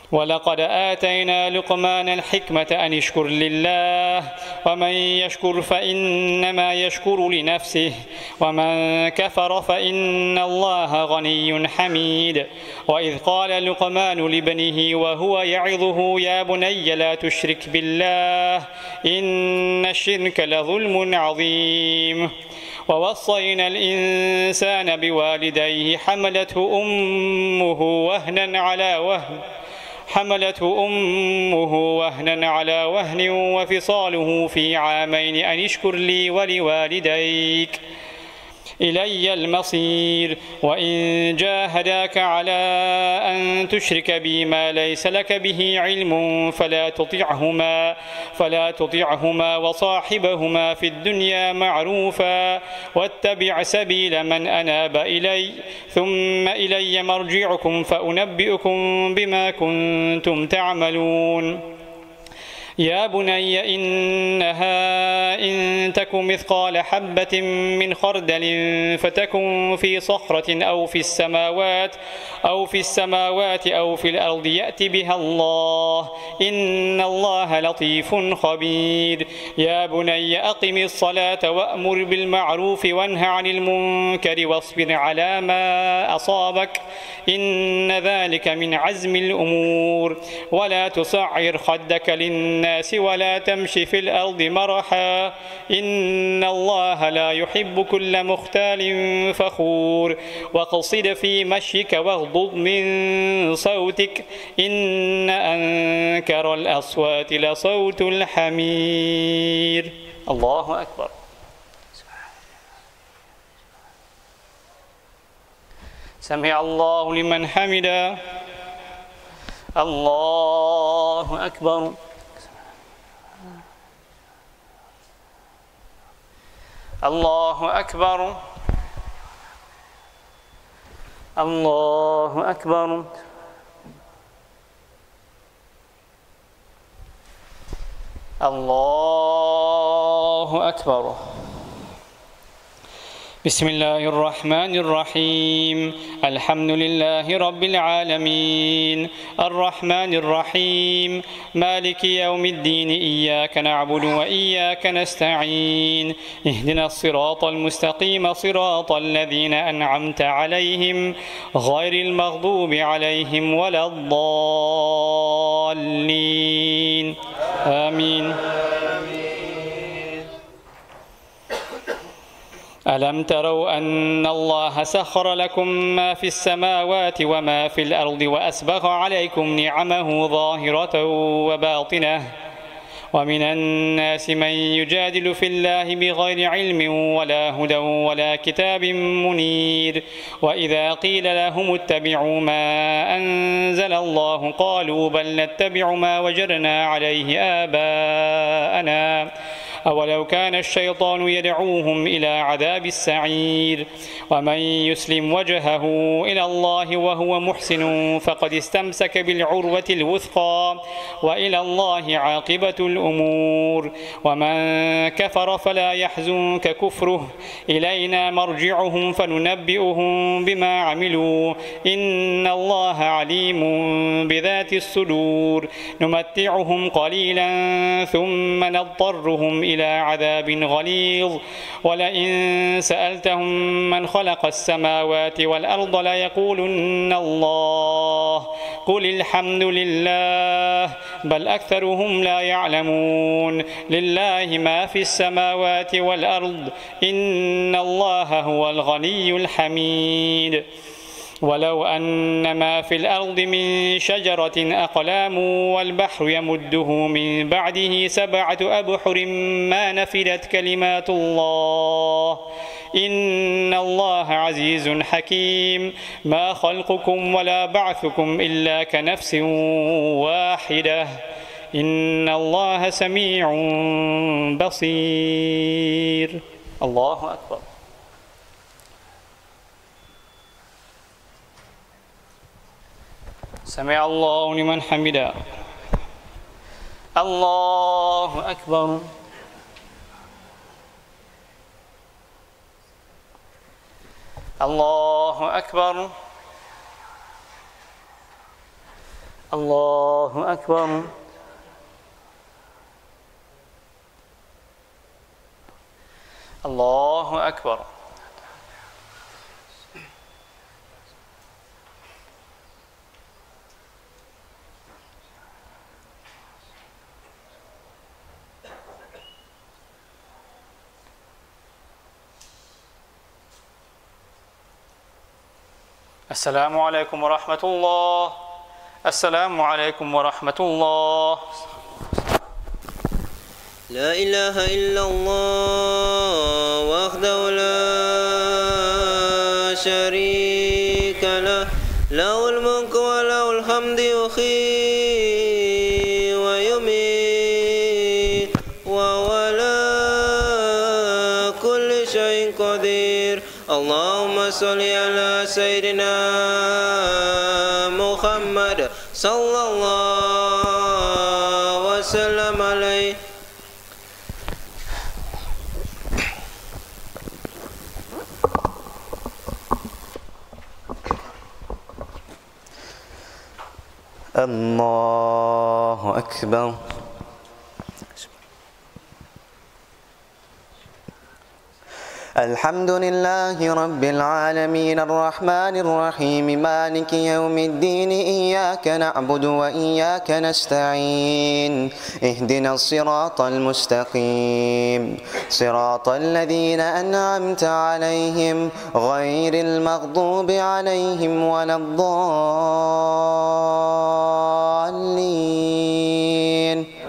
ولقد آتينا لقمان الحكمة أن اشكر لله ومن يشكر فإنما يشكر لنفسه ومن كفر فإن الله غني حميد. وإذ قال لقمان لابنه وهو يعظه يا بني لا تشرك بالله إن الشرك لظلم عظيم. ووصينا الإنسان بوالديه حملته أمه وهنا على وهن حملته أمه وهنا على وهن وفصاله في عامين أن اشكر لي ولوالديك إلي المصير. وإن جاهداك على أن تشرك بي ما ليس لك به علم فلا تطعهما فلا تطعهما وصاحبهما في الدنيا معروفا واتبع سبيل من أناب إلي ثم إلي مرجعكم فأنبئكم بما كنتم تعملون. يا بني إنها إن تك مثقال حبة من خردل فتكن في صخرة أو في السماوات أو في السماوات أو في الأرض يأت بها الله إن الله لطيف خبير. يا بني أقم الصلاة وأمر بالمعروف وانه عن المنكر واصبر على ما أصابك إن ذلك من عزم الأمور. ولا تصعر خدك للناس ولا تمشي في الأرض مرحا إن الله لا يحب كل مختال فخور. واقصد في مشيك واغضض من صوتك إن أنكر الأصوات لصوت الحمير. الله أكبر. سمع الله لمن حمده. الله أكبر. الله أكبر. الله أكبر. الله أكبر. بسم الله الرحمن الرحيم. الحمد لله رب العالمين الرحمن الرحيم مالك يوم الدين إياك نعبد وإياك نستعين اهدنا الصراط المستقيم صراط الذين أنعمت عليهم غير المغضوب عليهم ولا الضالين آمين. ألم تروا أن الله سخر لكم ما في السماوات وما في الأرض وأسبغ عليكم نعمه ظاهرة وباطنة ومن الناس من يجادل في الله بغير علم ولا هدى ولا كتاب منير. وإذا قيل لهم اتبعوا ما أنزل الله قالوا بل نتبع ما وجدنا عليه آباءنا أولو كان الشيطان يدعوهم إلى عذاب السعير. ومن يسلم وجهه إلى الله وهو محسن فقد استمسك بالعروة الوثقى وإلى الله عاقبة الأمور. ومن كفر فلا يحزنك كفره إلينا مرجعهم فننبئهم بما عملوا إن الله عليم بذات الصدور. نمتعهم قليلا ثم نضطرهم إلى عذاب غليظ. ولئن سألتهم من خلق السماوات والأرض ليقولن الله قل الحمد لله بل أكثرهم لا يعلمون. لله ما في السماوات والأرض إن الله هو الغني الحميد. ولو أن ما في الأرض من شجرة أقلام والبحر يمده من بعده سبعة أبحر ما نفدت كلمات الله إن الله عزيز حكيم. ما خلقكم ولا بعثكم إلا كنفس واحدة إن الله سميع بصير. الله أكبر. سمع الله لمن حمده. الله أكبر. الله أكبر. الله أكبر. الله أكبر. السلام عليكم ورحمة الله. السلام عليكم ورحمة الله. لا إله إلا الله وحده لا شريك له له الملك وله الحمد يحيي ويميت وهو على كل شيء قدير. اللهم صل على سيدنا محمد صلى الله وسلم عليه. الله أكبر. الحمد لله رب العالمين الرحمن الرحيم مالك يوم الدين إياك نعبد وإياك نستعين اهدنا الصراط المستقيم صراط الذين أنعمت عليهم غير المغضوب عليهم ولا الضالين.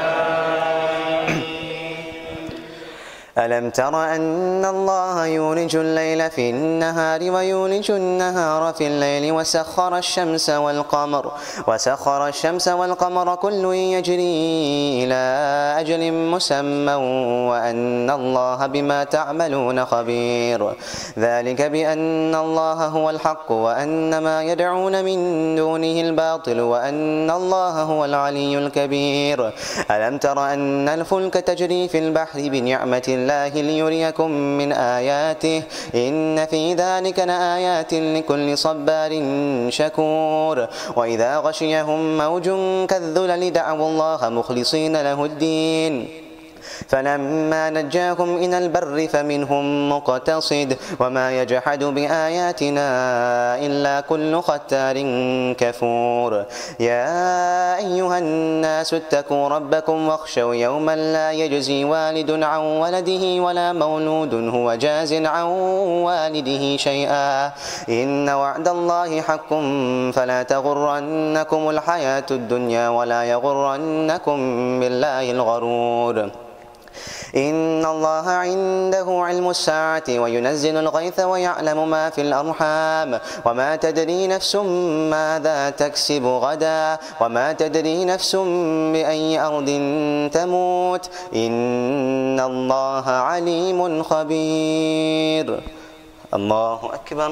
ألم تر أن الله يولج الليل في النهار ويولج النهار في الليل وسخر الشمس والقمر وسخر الشمس والقمر كل يجري إلى أجل مسمى وأن الله بما تعملون خبير. ذلك بأن الله هو الحق وأن ما يدعون من دونه الباطل وأن الله هو العلي الكبير. ألم تر أن الفلك تجري في البحر بنعمة الله ليريكم من آياته إن في ذلك لآيات لكل صبار شكور. وإذا غشيهم موج كالذلل دعوا الله مخلصين له الدين فلما نجاهم إلى البر فمنهم مقتصد وما يجحد بآياتنا إلا كل ختار كفور. يا أيها الناس اتقوا ربكم واخشوا يوما لا يجزي والد عن ولده ولا مولود هو جاز عن والده شيئا إن وعد الله حق فلا تغرنكم الحياة الدنيا ولا يغرنكم بالله الغرور. إن الله عنده علم الساعة وينزل الغيث ويعلم ما في الأرحام وما تدري نفس ماذا تكسب غدا وما تدري نفس بأي أرض تموت إن الله عليم خبير. الله أكبر.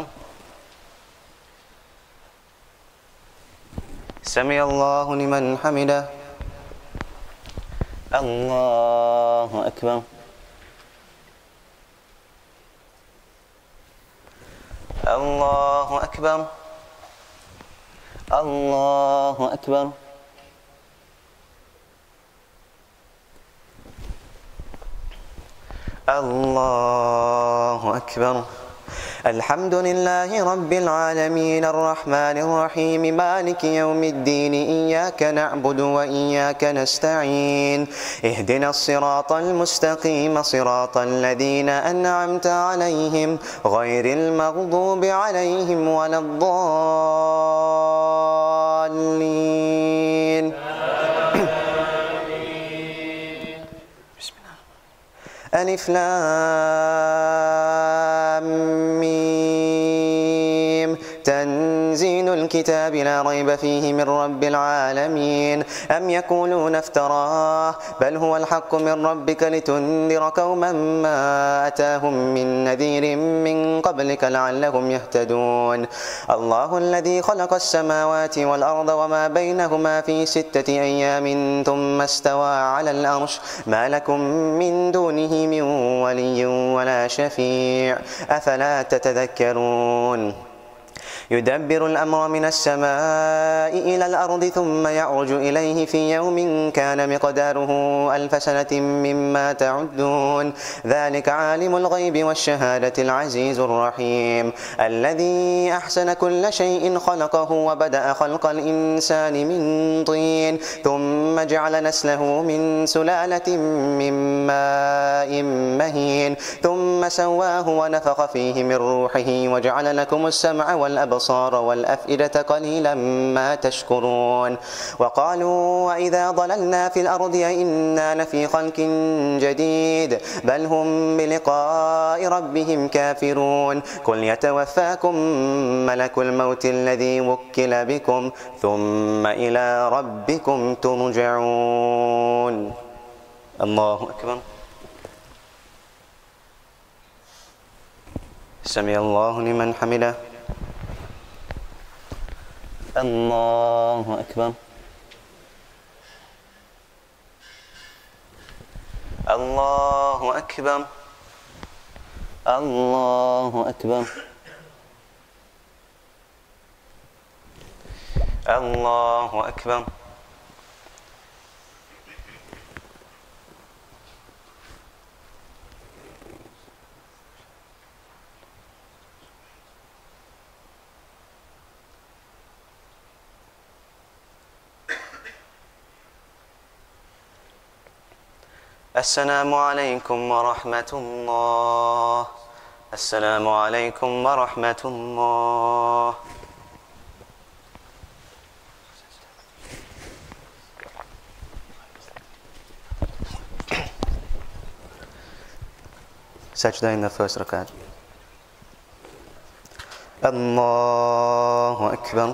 سمع الله لمن حمده. الله أكبر. الله أكبر. الله أكبر. الله أكبر. الحمد لله رب العالمين الرحمن الرحيم مالك يوم الدين إياك نعبد وإياك نستعين اهدنا الصراط المستقيم صراط الذين أنعمت عليهم غير المغضوب عليهم ولا الضالين. ألف لام ميم تنزيل الكتاب لا ريب فيه من رب العالمين. أم يقولون افتراه بل هو الحق من ربك لتنذر قوما ما أتاهم من نذير من قبلك لعلهم يهتدون. الله الذي خلق السماوات والأرض وما بينهما في ستة أيام ثم استوى على العرش ما لكم من دونه من ولي ولا شفيع أفلا تتذكرون. يدبر الأمر من السماء إلى الأرض ثم يعرج إليه في يوم كان مقداره ألف سنة مما تعدون ذلك عالم الغيب والشهادة العزيز الرحيم الذي أحسن كل شيء خلقه وبدأ خلق الإنسان من طين ثم جعل نسله من سلالة من ماء مهين ثم سواه ونفخ فيه من روحه وجعل لكم السمع والأبصار والأفئدة قليلا ما تشكرون وقالوا وإذا ضللنا في الأرض أئنا لفي خلق جديد بل هم بلقاء ربهم كافرون قل يتوفاكم ملك الموت الذي وكل بكم ثم إلى ربكم ترجعون. الله أكبر. سمع الله لمن حمده. الله أكبر. الله أكبر. الله أكبر. الله أكبر. السلام عليكم ورحمة الله. السلام عليكم ورحمة الله. Sajda in the first rakat. Allahu Akbar.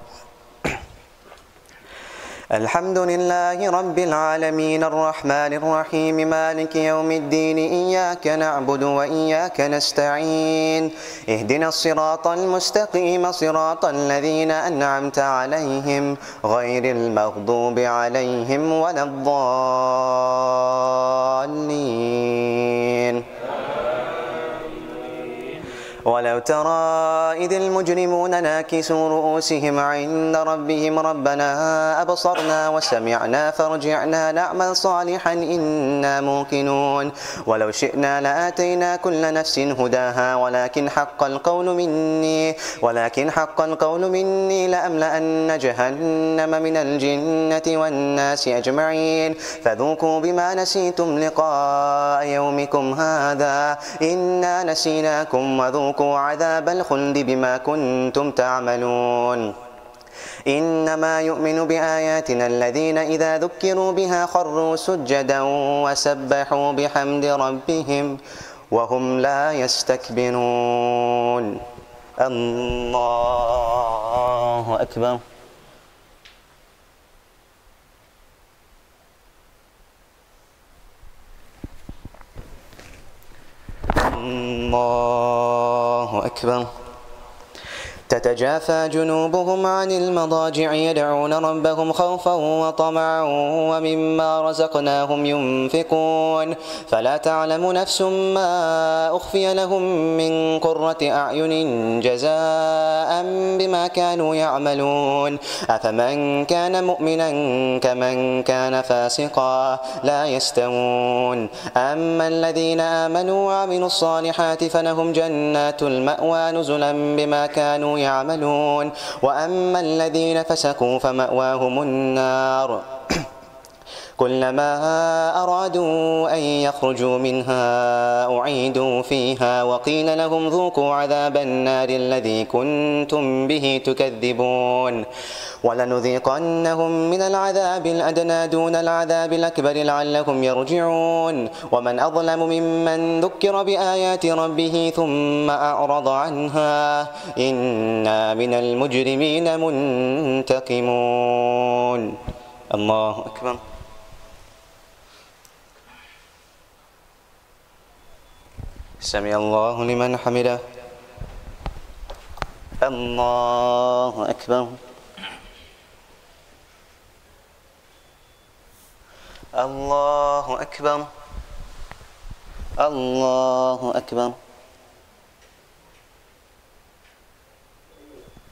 الحمد لله رب العالمين الرحمن الرحيم مالك يوم الدين إياك نعبد وإياك نستعين اهدنا الصراط المستقيم صراط الذين أنعمت عليهم غير المغضوب عليهم ولا الضالين. ولو ترى إذ المجرمون ناكسوا رؤوسهم عند ربهم ربنا أبصرنا وسمعنا فارجعنا نعمل صالحا إنا موقنون ولو شئنا لآتينا كل نفس هداها ولكن حق القول مني ولكن حق القول مني لأملأن جهنم من الجنة والناس أجمعين فذوقوا بما نسيتم لقاء يومكم هذا إنا نسيناكم وذوقوا عذاب الخلد بما كنتم تعملون. إنما يؤمن بآياتنا الذين إذا ذكروا بها خروا سجدا وسبحوا بحمد ربهم وهم لا يستكبرون. الله أكبر. الله أكبر. تتجافى جنوبهم عن المضاجع يدعون ربهم خوفا وطمعا ومما رزقناهم ينفقون فلا تعلم نفس ما أخفي لهم من قرة أعين جزاء بما كانوا يعملون أفمن كان مؤمنا كمن كان فاسقا لا يستوون أما الذين آمنوا وعملوا الصالحات فلهم جنات المأوى نزلا بما كانوا يعملون وأما الذين فسقوا فمأواهم النار كلما أرادوا أن يخرجوا منها أعيدوا فيها وقيل لهم ذوقوا عذاب النار الذي كنتم به تكذبون ولنذيقنهم من العذاب الأدنى دون العذاب الأكبر لعلهم يرجعون ومن أظلم ممن ذكر بآيات ربه ثم أعرض عنها إنا من المجرمين منتقمون. الله أكبر. سمع الله لمن حمده. الله أكبر. الله أكبر. الله أكبر.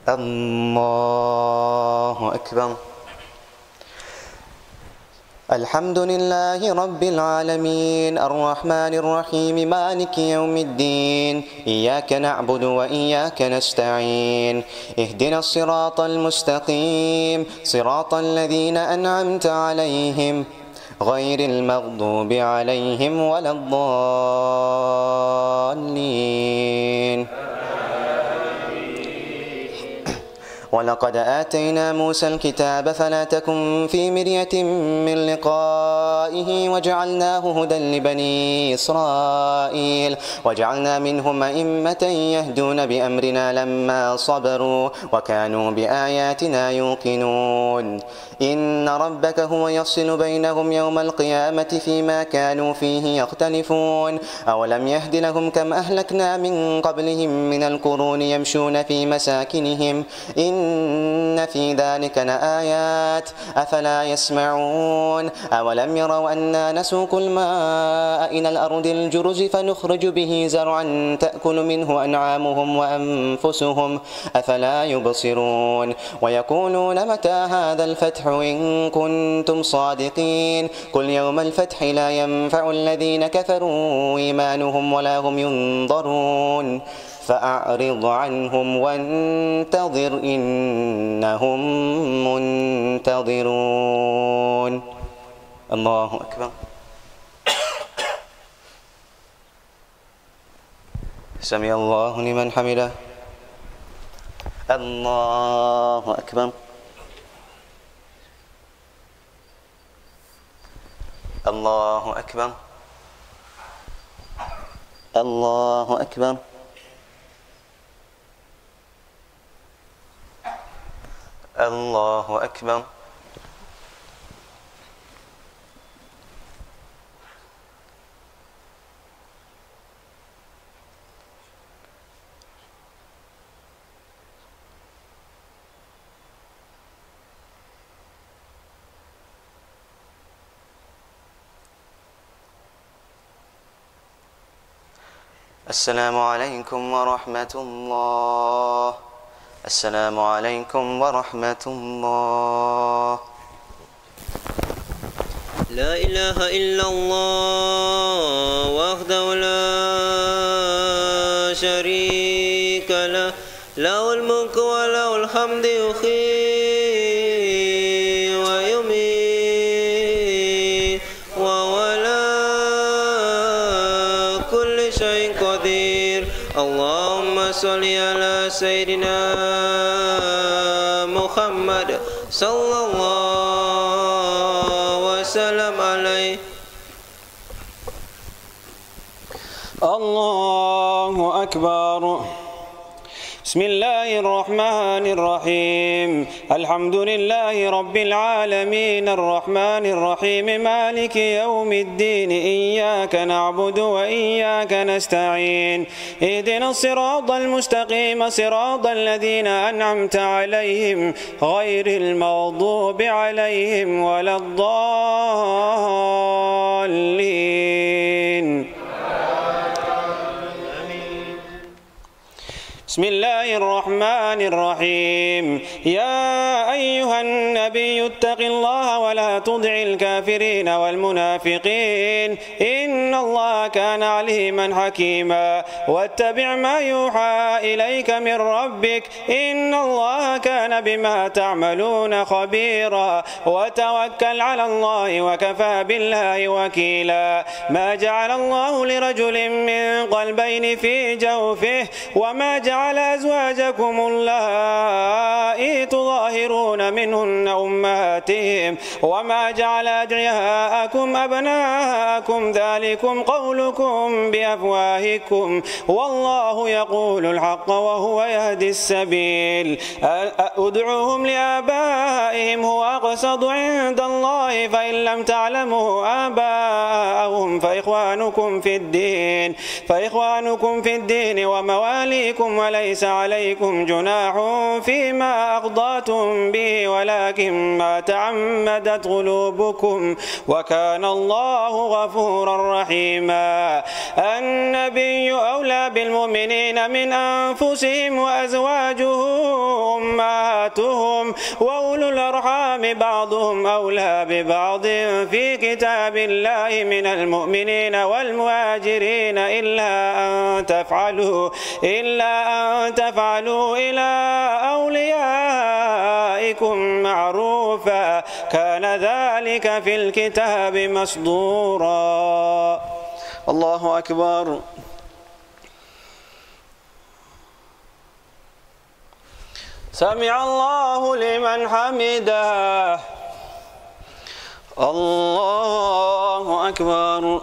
الله أكبر. الحمد لله رب العالمين الرحمن الرحيم مالك يوم الدين إياك نعبد وإياك نستعين اهدنا الصراط المستقيم صراط الذين أنعمت عليهم غير المغضوب عليهم ولا الضالين. ولقد آتينا موسى الكتاب فلا تكن في مرية من لقائه وجعلناه هدى لبني إسرائيل وجعلنا منهم أئمة يهدون بأمرنا لما صبروا وكانوا بآياتنا يوقنون. إن ربك هو يفصل بينهم يوم القيامة فيما كانوا فيه يختلفون. أولم يهد لهم كم أهلكنا من قبلهم من القرون يمشون في مساكنهم إن في ذلك لآيات أفلا يسمعون. أولم يروا أنا نسوق الماء إلى الأرض الجرز فنخرج به زرعا تأكل منه أنعامهم وأنفسهم أفلا يبصرون. ويقولون متى هذا الفتح إن كنتم صادقين قل يوم الفتح لا ينفع الذين كفروا إيمانهم ولا هم ينظرون فأعرض عنهم وانتظر إنهم منتظرون. الله أكبر. سمع الله لمن حمده. الله أكبر. الله أكبر. الله أكبر. الله أكبر. السلام عليكم ورحمة الله. السلام عليكم ورحمة الله. لا إله إلا الله وحده لا شريك له له الملك وله الحمد يحيي ويميت وهو على كل شيء قدير. اللهم صل على سيدنا محمد صلى الله وسلم عليه. الله أكبر. بسم الله الرحمن الرحيم. الحمد لله رب العالمين الرحمن الرحيم مالك يوم الدين إياك نعبد وإياك نستعين اهدنا الصراط المستقيم صراط الذين أنعمت عليهم غير المغضوب عليهم ولا الضالين. بسم الله الرحمن الرحيم. يا أيها النبي اتق الله ولا تطع الكافرين والمنافقين إن الله كان عليما حكيما واتبع ما يوحى إليك من ربك إن الله كان بما تعملون خبيرا وتوكل على الله وكفى بالله وكيلا. ما جعل الله لرجل من قلبين في جوفه وما جعل أزواجكم اللائي تظاهرون منهن أمهاتهم وما جعل أدعياءكم أبناءكم ذلكم قولكم بأفواهكم والله يقول الحق وهو يهدي السبيل. ادعوهم لآبائهم هو أقسط عند الله فإن لم تعلموا آباءهم فإخوانكم في الدين فإخوانكم في الدين ومواليكم فليس عليكم جناح فيما أقضيتم به ولكن ما تعمدت قلوبكم وكان الله غفورا رحيما. النبي أولى بالمؤمنين من أنفسهم وأزواجه أمهاتهم وأولو الأرحام بعضهم أولى ببعض في كتاب الله من المؤمنين والمهاجرين إلا أن تفعلوا إلا أن تفعلوا إلى أوليائكم معروفا كان ذلك في الكتاب مسطورا. الله أكبر. سمع الله لمن حمده. الله أكبر.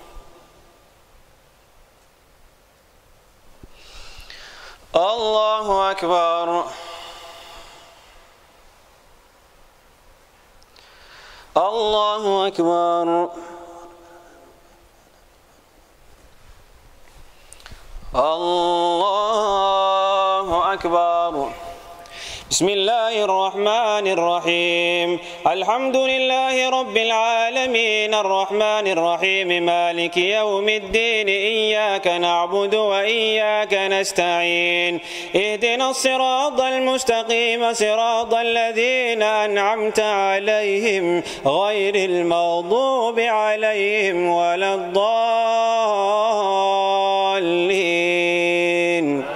الله أكبر. الله أكبر. الله أكبر. بسم الله الرحمن الرحيم. الحمد لله رب العالمين الرحمن الرحيم مالك يوم الدين إياك نعبد وإياك نستعين اهدنا الصراط المستقيم صراط الذين أنعمت عليهم غير المغضوب عليهم ولا الضالين.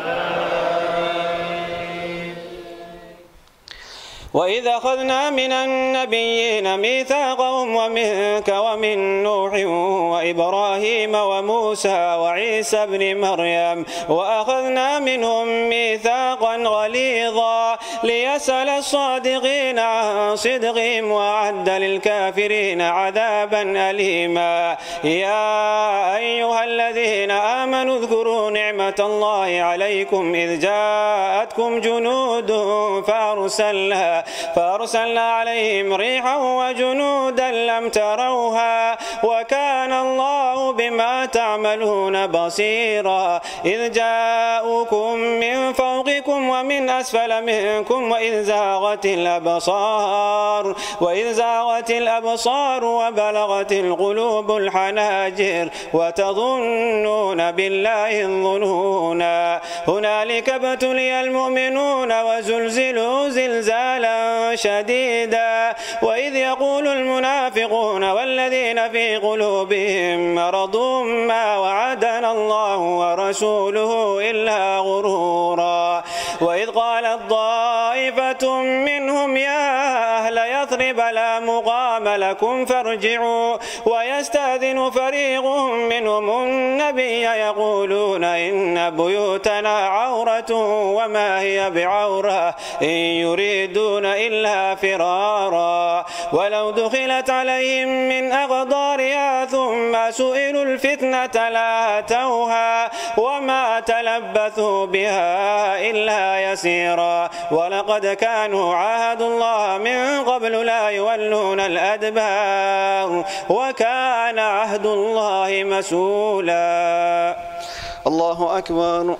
وإذ أخذنا من النبيين ميثاقهم ومنك ومن نوح وإبراهيم وموسى وعيسى ابن مريم وأخذنا منهم ميثاقا غليظا ليسأل الصادقين عن صدقهم وأعد للكافرين عذابا أليما. يا أيها الذين آمنوا اذكروا نعمة الله عليكم إذ جاءتكم جنود فأرسلنا فأرسلنا عليهم ريحا وجنودا لم تروها وكان الله بما تعملون بصيرا. إذ جاءوكم من فوقكم ومن أسفل منكم وإذ زاغت الأبصار وإذ زاغت الأبصار وبلغت القلوب الحناجر وتظنون بالله الظنونا. هنالك ابتلي المؤمنون وزلزلوا زلزالا شديدا. وإذ يقول المنافقون والذين في قلوبهم مرض ما وعدنا الله ورسوله إلا غرورا. وإذ قالت طائفة منهم يا أهل يثرب لا مقام لكم فارجعوا ويستأذن فريق منهم النبي يقولون إن بيوتنا عورة وما هي بعورة إن يريدون إلا فرارا. ولو دخلت عليهم من أقدارها ثم سئلوا الفتنة لاتوها وما تلبثوا بها إلا يسيرا. ولقد كانوا عاهدوا الله من قبل لا يولون الأدبار وكان عهد الله مسؤولا. الله أكبر.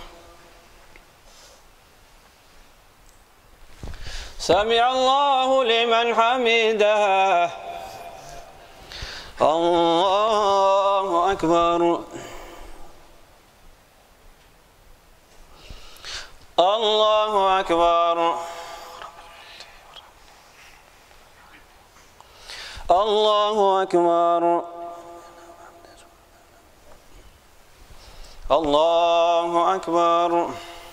سمع الله لمن حمده. الله أكبر. الله أكبر. الله أكبر. الله أكبر.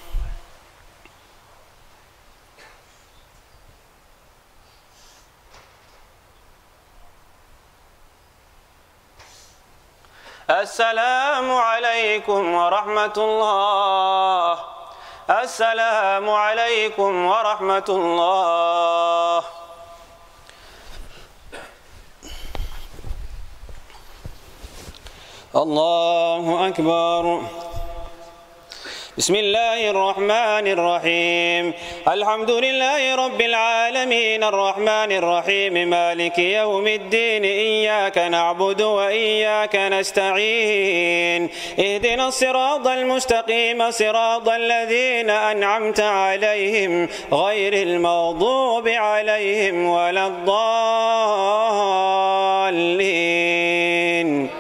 السلام عليكم ورحمة الله. السلام عليكم ورحمة الله. الله أكبر. بسم الله الرحمن الرحيم الحمد لله رب العالمين الرحمن الرحيم مالك يوم الدين إياك نعبد وإياك نستعين اهدنا الصراط المستقيم صراط الذين أنعمت عليهم غير المغضوب عليهم ولا الضالين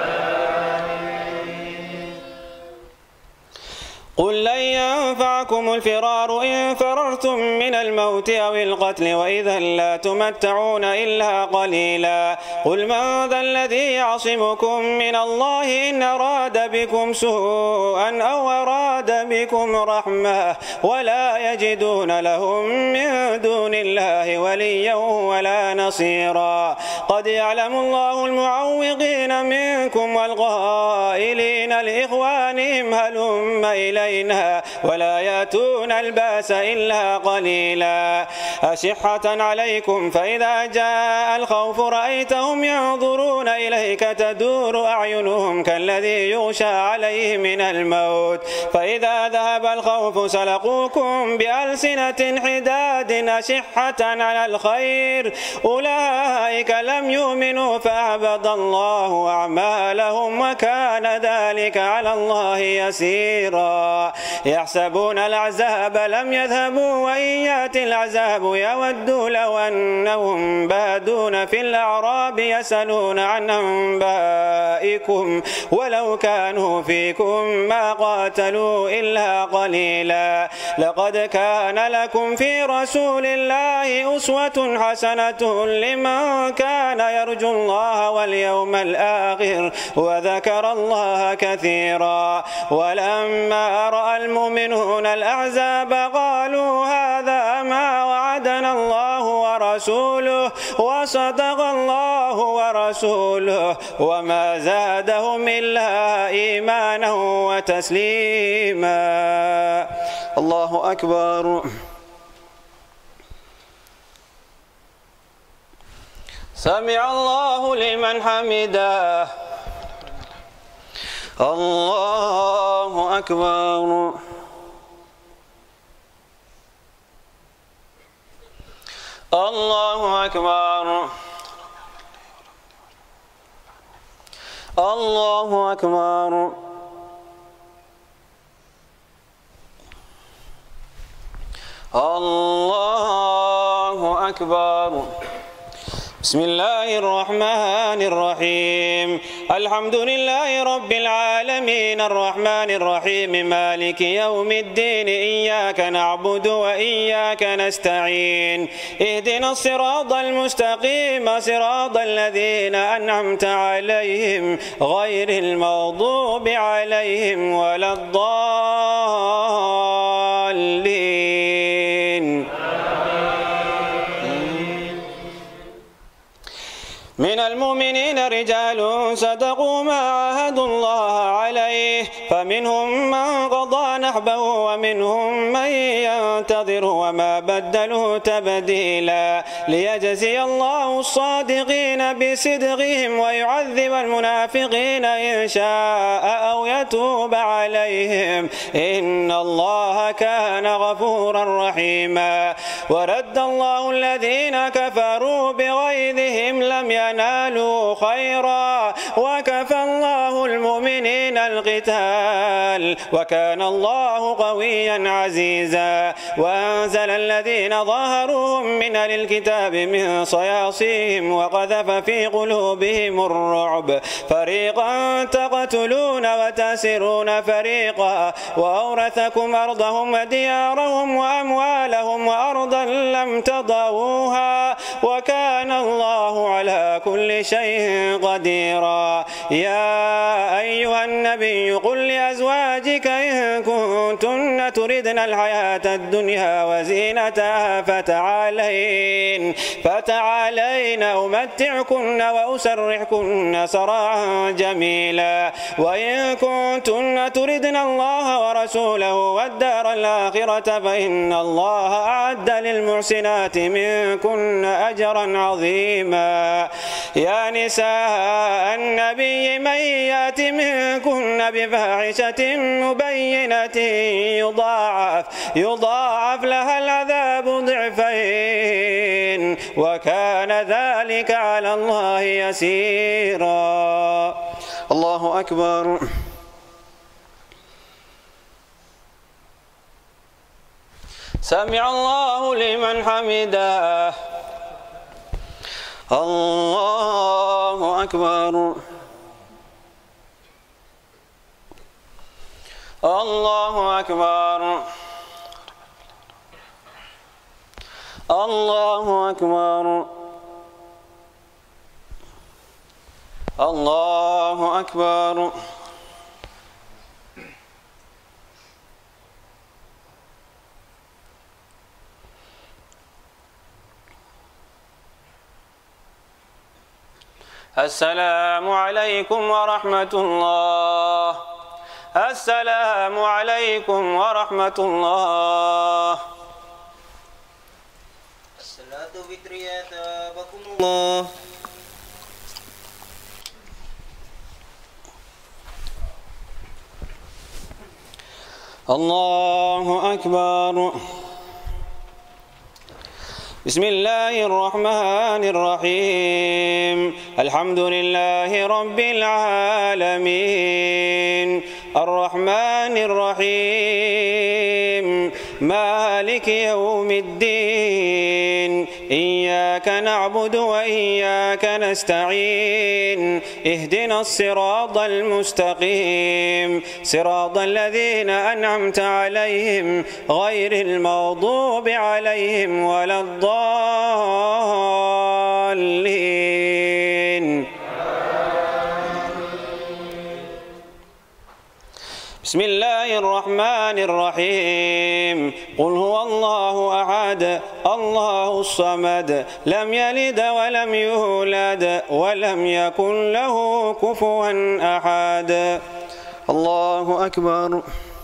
قل لن ينفعكم الفرار إن فررتم من الموت أو القتل وإذا لا تمتعون إلا قليلا قل من ذا الذي يعصمكم من الله إن أراد بكم سوءا أو أراد بكم رحمة ولا يجدون لهم من دون الله وليا ولا نصيرا قد يعلم الله المعوقين منكم والقائلين لإخوانهم هلم إلينا ولا يأتون الباس إلا قليلا أشحة عليكم فإذا جاء الخوف رأيتهم ينظرون إليك تدور أعينهم كالذي يغشى عليه من الموت فإذا ذهب الخوف سلقوكم بألسنة حداد أشحة على الخير أولئك لم يؤمنوا فأحبط الله أعمالهم وكان ذلك على الله يسيرا يحسبون العذاب لم يذهبوا وإن يأتي العذاب يودوا لو أنهم بادون في الأعراب يسألون عن أنبائكم ولو كانوا فيكم ما قاتلوا إلا قليلا لقد كان لكم في رسول الله أسوة حسنة لمن كان يرجو الله واليوم الآخر وذكر الله كثيرا ولما رأى المؤمنون الأحزاب قالوا هذا ما وعدنا الله ورسوله وصدق الله ورسوله وما زادهم إلا إيمانا وتسليما الله أكبر سمع الله لمن حمده الله أكبر الله أكبر الله أكبر الله أكبر بسم الله الرحمن الرحيم الحمد لله رب العالمين الرحمن الرحيم مالك يوم الدين إياك نعبد وإياك نستعين اهدنا الصراط المستقيم صراط الذين أنعمت عليهم غير المغضوب عليهم ولا الضالين من المؤمنين رجال صدقوا ما عاهدوا الله عليه فمنهم من قضى نحبه ومنهم من ينتظر وما بدلوا تبديلا ليجزي الله الصادقين بصدقهم ويعذب المنافقين إن شاء أو يتوب عليهم إن الله كان غفورا رحيما ورد الله الذين كفروا بغيظهم لم ينالوا خيرا وكفى الله المؤمنين القتال وكان الله قويا عزيزا وأنزل الذين ظاهروهم من أهل الكتاب من صياصيهم وقذف في قلوبهم الرعب فريقا تقتلون وتأسرون فريقا وأورثكم أرضهم وديارهم وأموالهم وأرضا لم تضعوها وكان الله على كل شيء قديرا يا أيها النبي قل لأزواجك إن كنتن تردن الحياة الدنيا وزينتها فتعالين فتعالين أمتعكن وأسرحكن سراحا جميلا وإن كنتن تردن الله ورسوله والدار الآخرة فإن الله أعد للمحسنات منكن أجرا عظيما يا نساء النبي أي من يأت منكن بفاحشة مبينة يضاعف يضاعف لها العذاب ضعفين وكان ذلك على الله يسيرا. الله أكبر. سمع الله لمن حمده. الله أكبر. الله أكبر. الله أكبر. الله أكبر. السلام عليكم ورحمة الله. السلام عليكم ورحمة الله. الصلاة فطرية ثابكم الله. الله أكبر. بسم الله الرحمن الرحيم. الحمد لله رب العالمين الرحمن الرحيم مالك يوم الدين إياك نعبد وإياك نستعين اهدنا الصراط المستقيم صراط الذين أنعمت عليهم غير المغضوب عليهم ولا الضالين. بسم الله الرحمن الرحيم. قل هو الله أحد الله الصمد لم يلد ولم يولد ولم يكن له كفوا أحد. الله أكبر.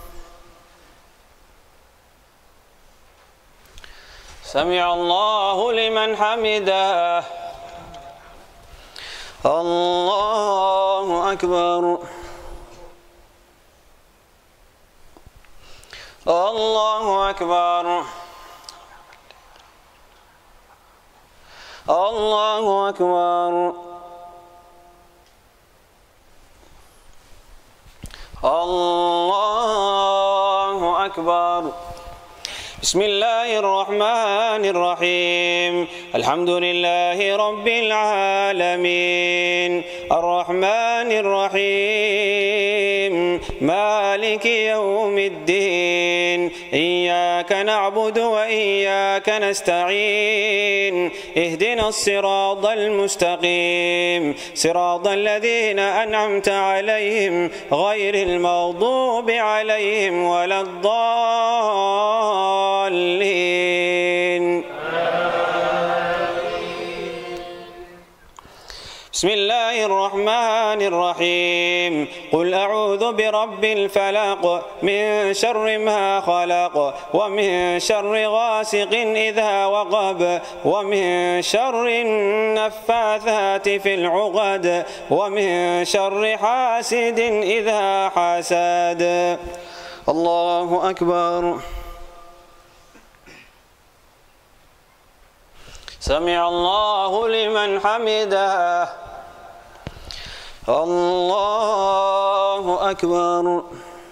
سمع الله لمن حمده. الله أكبر. الله أكبر. الله أكبر. الله أكبر. بسم الله الرحمن الرحيم. الحمد لله رب العالمين الرحمن الرحيم مالك يوم الدين إياك نعبد وإياك نستعين اهدنا الصراط المستقيم صراط الذين أنعمت عليهم غير المغضوب عليهم ولا الضالين. بسم الله الرحمن الرحيم. قل أعوذ برب الفلق من شر ما خلق ومن شر غاسق إذا وقب ومن شر النفاثات في العقد ومن شر حاسد إذا حسد. الله أكبر. سمع الله لمن حمده. الله أكبر.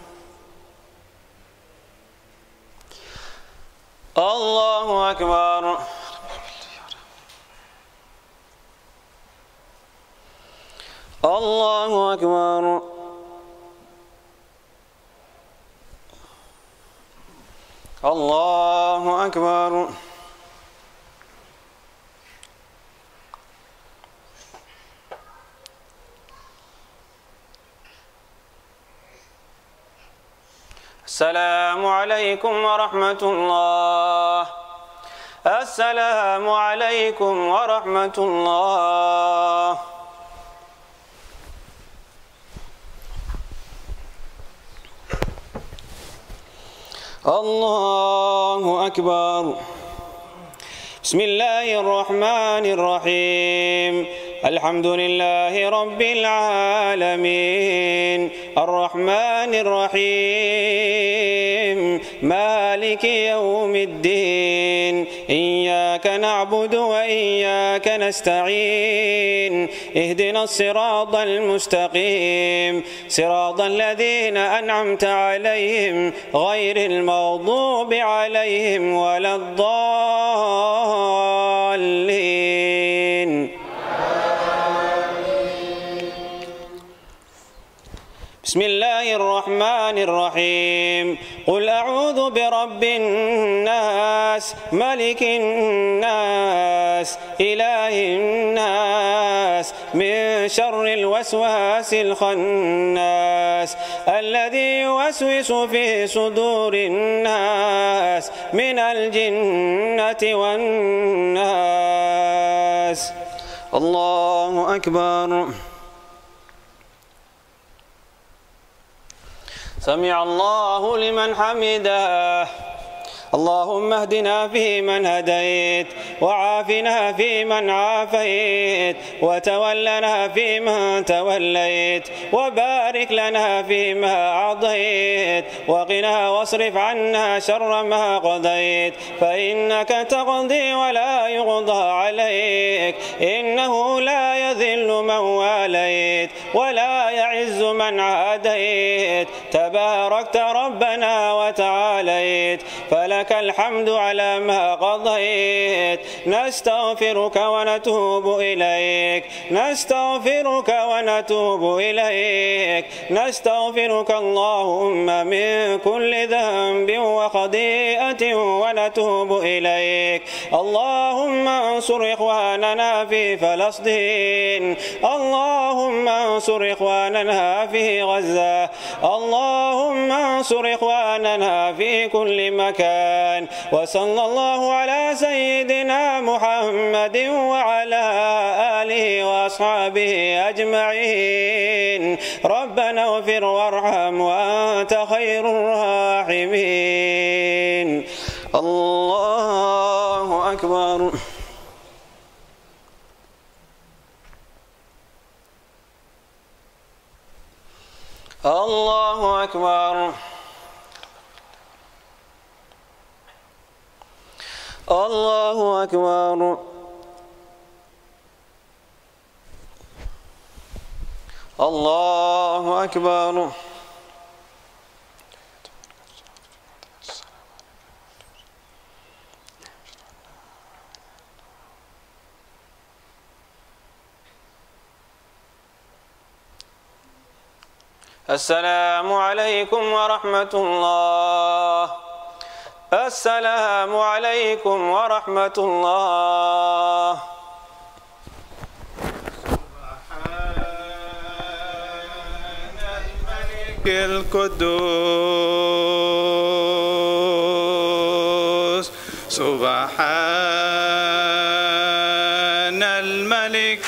الله أكبر. الله أكبر. الله أكبر. السلام عليكم ورحمة الله. السلام عليكم ورحمة الله. الله أكبر. بسم الله الرحمن الرحيم. الحمد لله رب العالمين الرحمن الرحيم مالك يوم الدين إياك نعبد وإياك نستعين اهدنا الصراط المستقيم صراط الذين أنعمت عليهم غير المغضوب عليهم ولا الضالين. بسم الله الرحمن الرحيم قل أعوذ برب الناس ملك الناس إله الناس من شر الوسواس الخناس الذي يوسوس في صدور الناس من الجنة والناس. الله أكبر. سمع الله لمن حمده. اللهم اهدنا فيمن هديت وعافنا فيمن عافيت وتولنا فيمن توليت وبارك لنا فيما أعطيت وقنا واصرف عنا شر ما قضيت فإنك تقضي ولا يقضى عليك إنه لا يذل من واليت ولا يعز من عاديت تباركت ربنا وتعاليت فلك لك الحمد على ما قضيت. نستغفرك ونتوب إليك نستغفرك ونتوب إليك نستغفرك اللهم من كل ذنب وخطيئة ونتوب إليك. اللهم انصر إخواننا في فلسطين اللهم انصر إخواننا في غزة اللهم انصر إخواننا في كل مكان. وصلى الله على سيدنا محمد وعلى آله وأصحابه أجمعين. ربنا اغفر وارحم وأنت خير الراحمين. الله أكبر. الله أكبر. الله أكبر. الله أكبر. السلام عليكم ورحمة الله. السلام عليكم ورحمة الله. القدوس سبحان الملك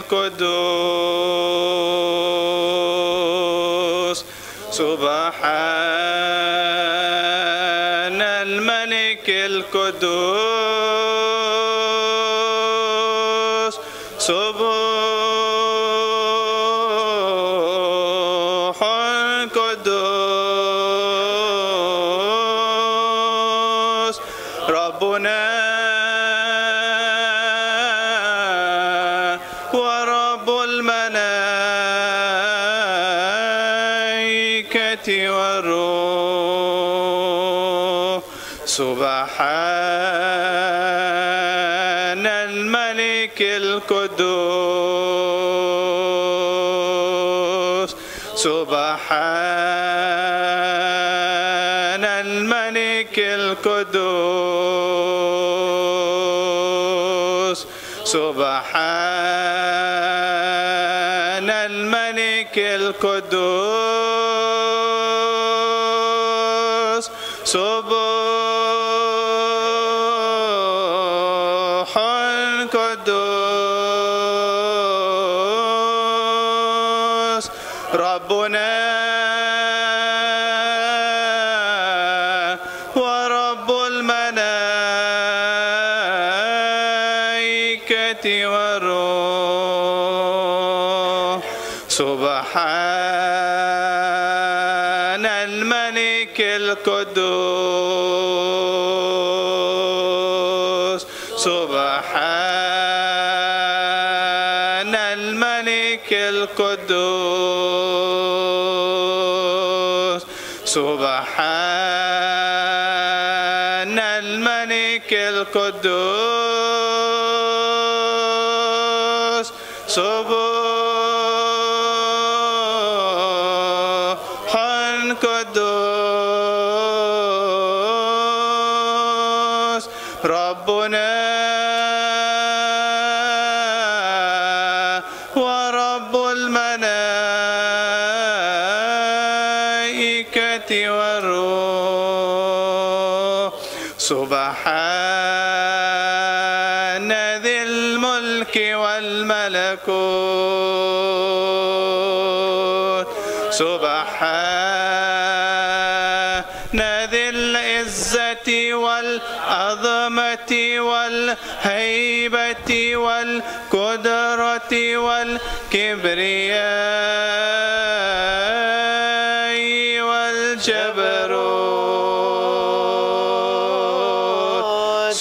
القدوس سبحان الملك القدوس سبوح القدوس ربنا ورب الملائكة والروح سبحان الملك القدوس سبحان الملك القدوس سبحان الملك القدوس سبوح القدوس ربنا ورب الملائكة والروح الملك القدوس سبحان الملك القدوس سبحان الملك القدوس سبحان قدوس ربنا ورب الملائكة والروح سبحان ذي الملك والملكوت سبحان ذي العزة والعظمة والهيبة والقدرة والكبرياء والجبروت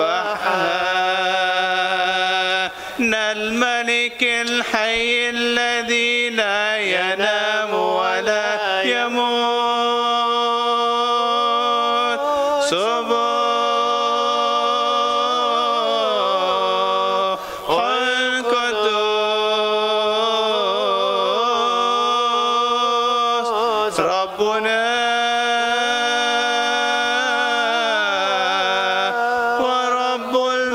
سبحان الملك الحي الذي لا ينام ولا يموت سبحان قدوس ربنا ورب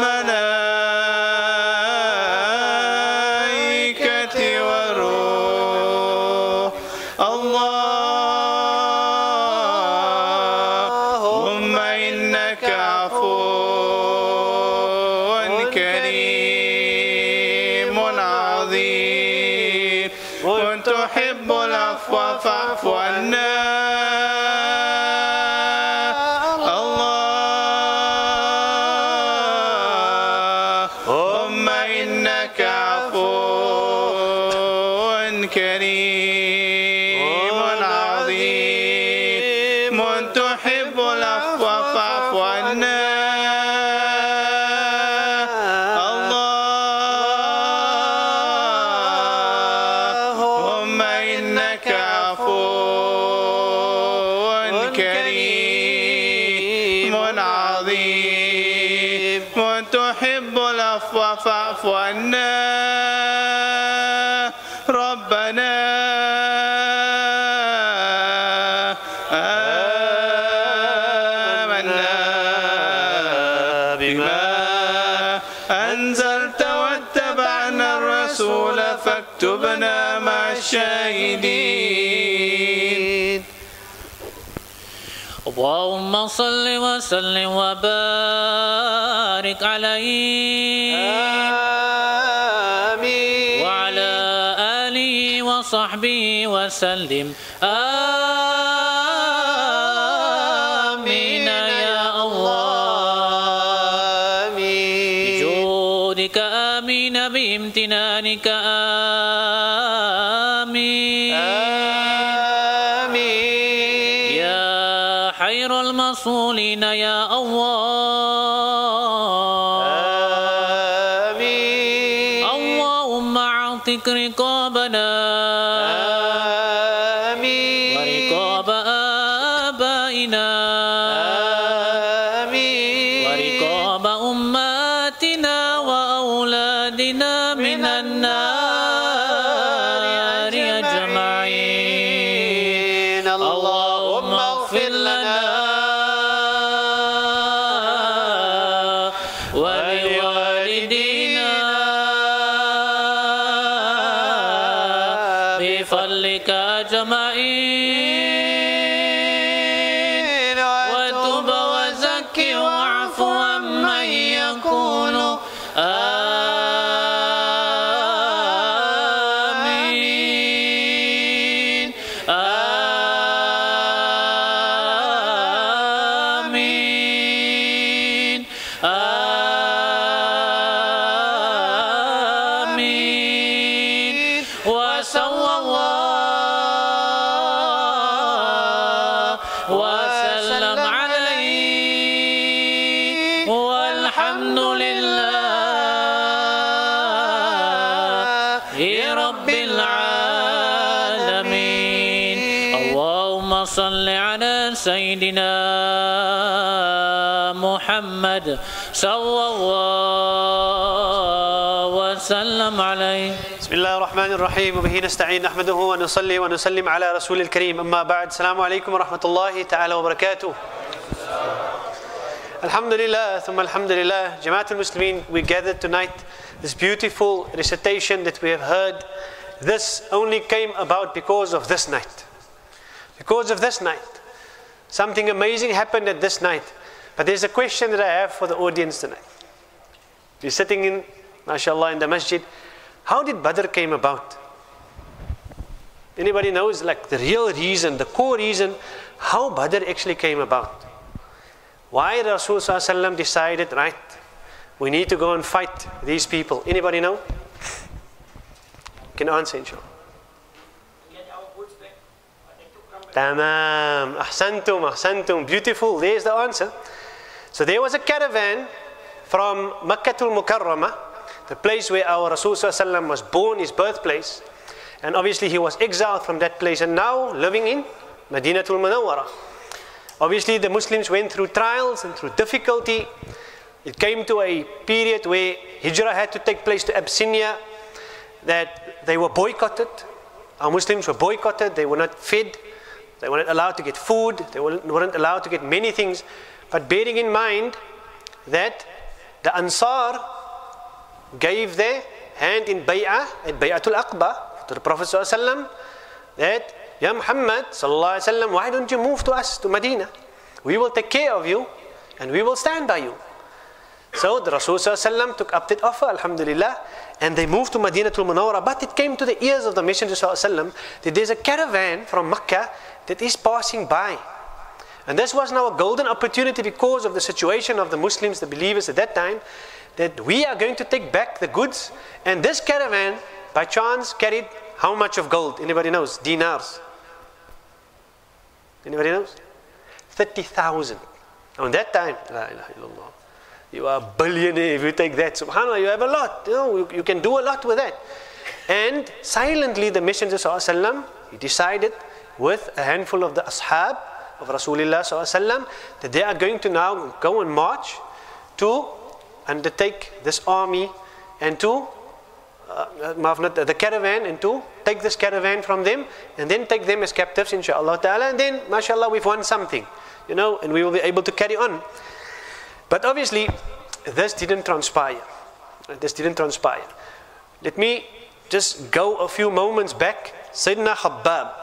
الملائكة والروح اللهم إنك عفو كريم عظيم وتحب العفو فاعف عنا اللهم إنك عفو كريم عظيم تحب العفو فاعف عنا اللهم إنك عفو كريم عظيم تحب العفو فاعف عنا ربنا آمنا بما أنزلت واتبعنا الرسول فاكتبنا مع الشاهدين. اللهم صل وسلم وبارك عليه آمين وعلى آله وصحبه وسلم آمين يا الله بجودك آمين بامتنانك آمين يا خير المصولين يا الله آمين اللهم اعتق رقابنا آمين ورقاب آبائنا آمين ورقاب أماتنا وأولادنا من النار أجمعين. اللهم اغفر لنا ولوالدينا بفضلك أجمعين وتب وزكي واعف عمن يكون آمين آمين آمين وصلى الله وسلم عليه والحمد لله رب العالمين. اللهم صل على سيدنا محمد صلى الله وسلم عليه. بسم الله الرحمن الرحيم وبه نستعين نحمده ونصلي ونسلم على رسول الكريم أما بعد. السلام عليكم ورحمة الله تعالى وبركاته. Alhamdulillah, thumma alhamdulillah. Jamaatul Muslimin, we gathered tonight this beautiful recitation that we have heard. This only came about because of this night. Because of this night. Something amazing happened at this night. But there's a question that I have for the audience tonight. You're sitting in, mashallah, in the masjid. How did Badr came about? Anybody knows like the real reason, the core reason how Badr actually came about? Why Rasulullah sallallahu alaihi wasallam decided, right, we need to go and fight these people? Anybody know? Can answer inshallah. Tamam, ahsantum, ahsantum, beautiful, there's the answer. So there was a caravan from Makkatul Mukarramah, the place where our Rasulullah sallallahu alaihi wasallam was born, his birthplace, and obviously he was exiled from that place and now living in Madinatul Munawwarah. Obviously the Muslims went through trials and through difficulty. It came to a period where Hijrah had to take place to Abyssinia, that they were boycotted. Our Muslims were boycotted, they were not fed, they weren't allowed to get food, they weren't allowed to get many things. But bearing in mind that the Ansar gave their hand in Bay'ah, at Bay'atul Aqba, to the Prophet sallallahu alaihi wasallam, that, Ya Muhammad sallallahu alaihi wasallam, why don't you move to us, to Medina? We will take care of you and we will stand by you. So the Rasul sallallahu alaihi wasallam took up that offer, alhamdulillah, and they moved to Madinatul Munawwarah. But it came to the ears of the Messenger sallallahu alaihi wasallam that there's a caravan from Makkah that is passing by. And this was now a golden opportunity because of the situation of the Muslims, the believers at that time, that we are going to take back the goods. And this caravan, by chance, carried how much of gold? Anybody knows? Dinars. Anybody knows? thirty thousand. On that time, la ilaha illallah, you are a billionaire if you take that. Subhanallah, you have a lot. You know, you, you can do a lot with that. And silently the Messenger sallallahu alaihi wasallam, he decided with a handful of the ashab of Rasulullah sallallahu alaihi wasallam that they are going to now go and march to undertake this army and to uh, not the caravan, and to take this caravan from them and then take them as captives, inshallah ta'ala, and then mashallah we've won something, you know, and we will be able to carry on. But obviously this didn't transpire. This didn't transpire. Let me just go a few moments back. Sayyidina Khabbab,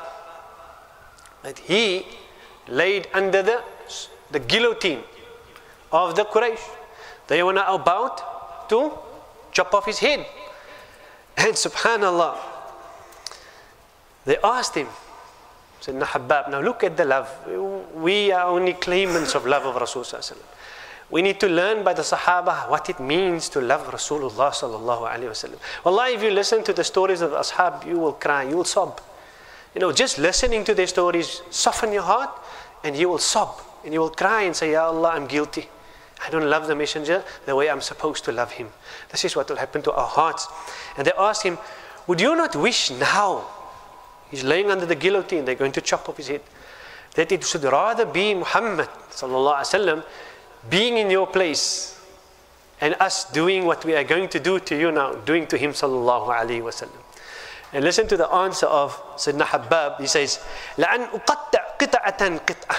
that he laid under the, the guillotine of the Quraysh. They were now about to chop off his head. And subhanallah, they asked him, Sayyidina Khabbab, now look at the love. We are only claimants of love of Rasulullah. We need to learn by the Sahaba what it means to love Rasulullah sallallahu alaihi wasallam. Wallahi, if you listen to the stories of the Ashab, you will cry, you will sob. You know, just listening to their stories soften your heart, and you will sob, and you will cry and say, Ya Allah, I'm guilty. I don't love the Messenger the way I'm supposed to love him. This is what will happen to our hearts. And they asked him, would you not wish now, he's laying under the guillotine, they're going to chop off his head, that it should rather be Muhammad sallallahu alaihi wasallam being in your place and us doing what we are going to do to you now, doing to him sallallahu alaihi wasallam. And listen to the answer of Sayyidina Khabbab. He says, لَأَنْ أُقَطَّعْ قِطَعَةً قِطْعَةً.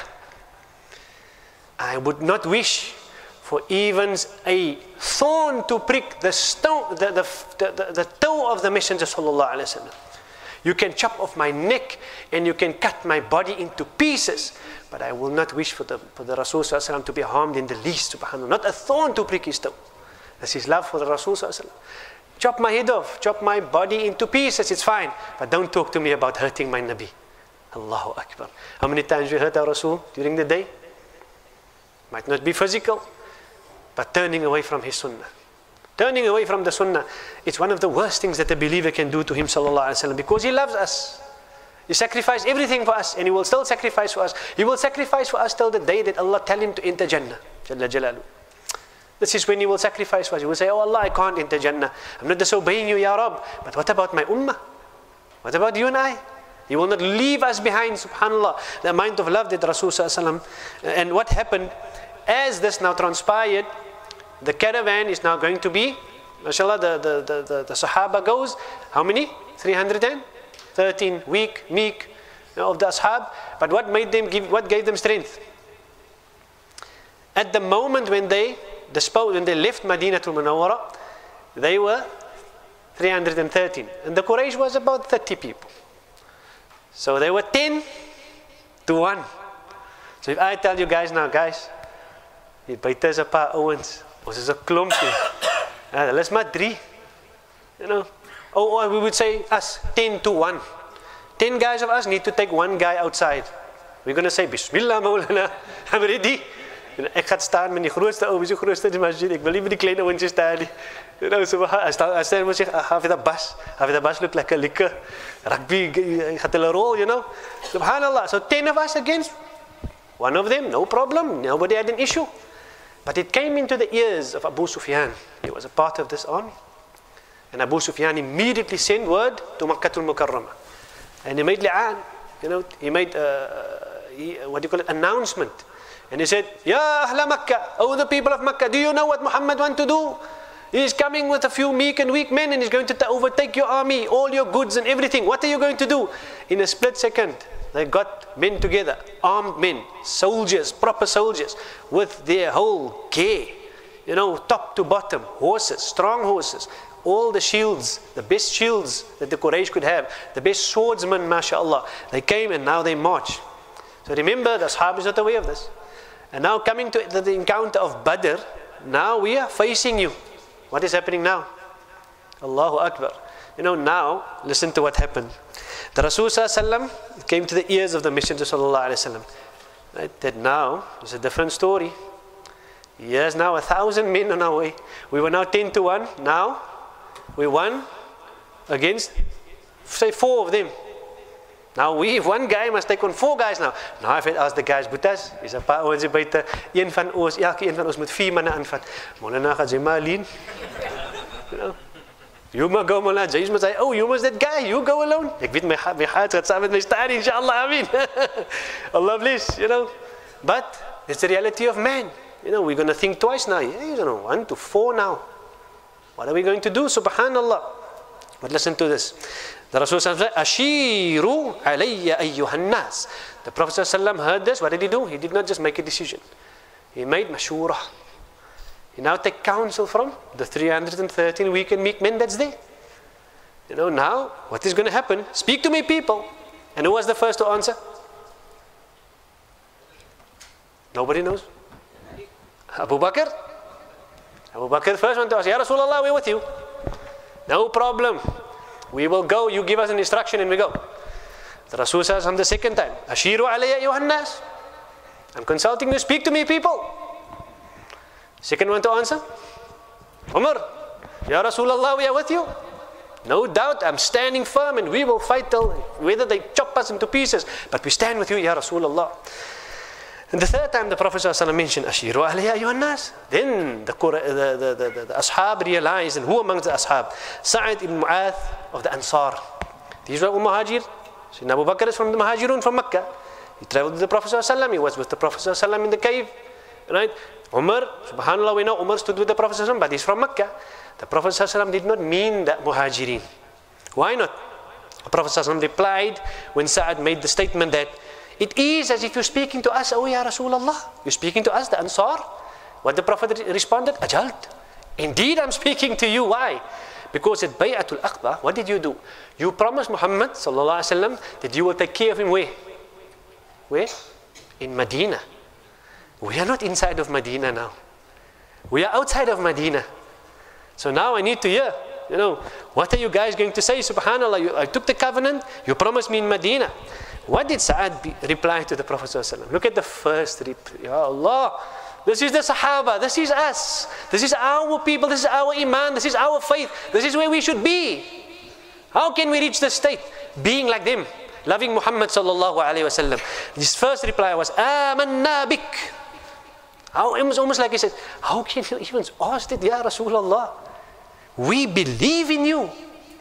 I would not wish for even a thorn to prick the, stone, the, the, the, the toe of the Messenger sallallahu alaihi wasallam. You can chop off my neck and you can cut my body into pieces, but I will not wish for the, for the Rasul sallallahu alaihi wasallam to be harmed in the least, subhanAllah. Not a thorn to prick his toe. That's his love for the Rasul sallallahu alaihi wasallam. Chop my head off, chop my body into pieces, it's fine, but don't talk to me about hurting my Nabi. Allahu Akbar. How many times we hurt our Rasul during the day? Might not be physical, but turning away from his sunnah. Turning away from the sunnah, it's one of the worst things that a believer can do to him sallallahu alaihi wasallam, because he loves us. He sacrificed everything for us, and He will still sacrifice for us. He will sacrifice for us till the day that Allah tell Him to enter Jannah. Jalla Jalalu. This is when He will sacrifice for us. He will say, oh Allah, I can't enter Jannah. I'm not disobeying you, Ya Rabb. But what about my ummah? What about you and I? He will not leave us behind, subhanAllah. The amount of love that Rasul sallallahu alaihi wasallam. And what happened, as this now transpired, the caravan is now going to be, mashallah, the, the, the, the, the Sahaba goes, how many? three hundred thirteen, weak, meek, you know, of the Ashab. But what made them give, what gave them strength? At the moment when they disposed, when they left Madinatul Munawwara, they were three hundred thirteen. And the Quraysh was about thirty people. So they were ten to one. So if I tell you guys now, guys, hier buite is 'n paar ouens, ons is 'n klompie. Ja, hulle is maar drie. You know. Or, or we would say us, ten to one. ten guys of us need to take one guy outside. We're going to say, Bismillah Maulana, I'm ready. Ek gaan staan met die grootste ou, wie is die grootste in die masjid? Ek wil nie met die kleine ouentjies staan nie. You know, so I stand, I stand and say, Hafid Abbas, Hafid Abbas look like a liquor, rugby, gaat hulle roll, you know. Subhanallah. So ten of us against one of them, no problem. Nobody had an issue. But it came into the ears of Abu Sufyan. He was a part of this army. And Abu Sufyan immediately sent word to Makkatul Mukarramah. And he made li'an, you know, he made, uh, he, what do you call it, announcement. And he said, Ya Ahla Makkah, oh the people of Makkah, do you know what Muhammad wants to do? He is coming with a few meek and weak men and he's going to overtake your army, all your goods and everything. What are you going to do? In a split second, they got men together, armed men, soldiers, proper soldiers, with their whole gear, you know, top to bottom, horses, strong horses, all the shields, the best shields that the Quraysh could have, the best swordsmen, mashallah. They came and now they march. So remember, the Ashab is not aware of this. And now coming to the encounter of Badr, now we are facing you. What is happening now? Allahu Akbar. You know, now, listen to what happened. The Rasul Sallallahu Alaihi Wasallam came to the ears of the Messenger Sallallahu Alaihi Wasallam, right, that now is a different story. Yes, now a thousand men on our way. We were now ten to one. Now we won against, say, four of them. Now we, one guy must take on four guys now. Now if I ask the guys, Boetas, is 'n paar ouens hier buite, een van ons, elke een van ons moet vier manne aanvat. Molana gaan jy maar alleen. You know? You must go, Molana. James must say, oh, you must that guy, you go alone. Ek weet my my hart gaat saam met my staan, inshallah, amin. Allah bless, you know. But it's the reality of man. You know, we're going to think twice now. Yeah, you don't know, one to four now. What are we going to do? Subhanallah. But listen to this. The Rasul said, Ashiru alayya ayyuhan nas. The Prophet heard this. What did he do? He did not just make a decision. He made mashura. He now take counsel from the three hundred thirteen weak and meek men that's there. You know, now, what is going to happen? Speak to me, people. And who was the first to answer? Nobody knows. Abu Bakr. Abu Bakr first went to ask, Ya Rasulullah, we're with you. No problem. We will go. You give us an instruction and we go. The Rasul says on the second time, Ashiru alayya ayyuhan nas. I'm consulting you. Speak to me, people. Second one to answer, Umar. Ya Rasulullah, we are with you. No doubt, I'm standing firm and we will fight till whether they chop us into pieces. But we stand with you, Ya Rasulullah. And the third time the Prophet ﷺ mentioned, Ashiru alayya ayyuhan nas. Then the, the, the, the, the, the Ashab realized, and who amongst the Ashab? Sa'id ibn Mu'ath of the Ansar. These were Muhajir. Sayyidina Abu Bakr is from the Muhajirun from Mecca. He traveled with the Prophet ﷺ. He was with the Prophet ﷺ in the cave. Right? Umar, subhanAllah, we know Umar stood with the Prophet ﷺ, but he's from Mecca. The Prophet ﷺ did not mean that Muhajirin. Why not? The Prophet ﷺ replied when Sa'ad made the statement that it is as if you're speaking to us, oh Ya Rasulullah. You're speaking to us, the Ansar. What the Prophet responded? Ajalt. Indeed, I'm speaking to you. Why? Because at Bay'atul Aqba, what did you do? You promised Muhammad sallallahu alaihi wasallam that you will take care of him where? Where? In Medina. We are not inside of Medina now. We are outside of Medina. So now I need to hear, you know, what are you guys going to say? Subhanallah, you, I took the covenant, you promised me in Medina. What did Sa'ad be, reply to the Prophet ﷺ? Look at the first reply. Ya Allah, this is the Sahaba, this is us. This is our people, this is our Iman, this is our faith. This is where we should be. How can we reach this state? Being like them. loving Muhammad sallallahu alayhi wa sallam. His first reply was, Amanna bik. How, it was almost like he said, how can you even ask it, Ya Rasulullah? We believe in you.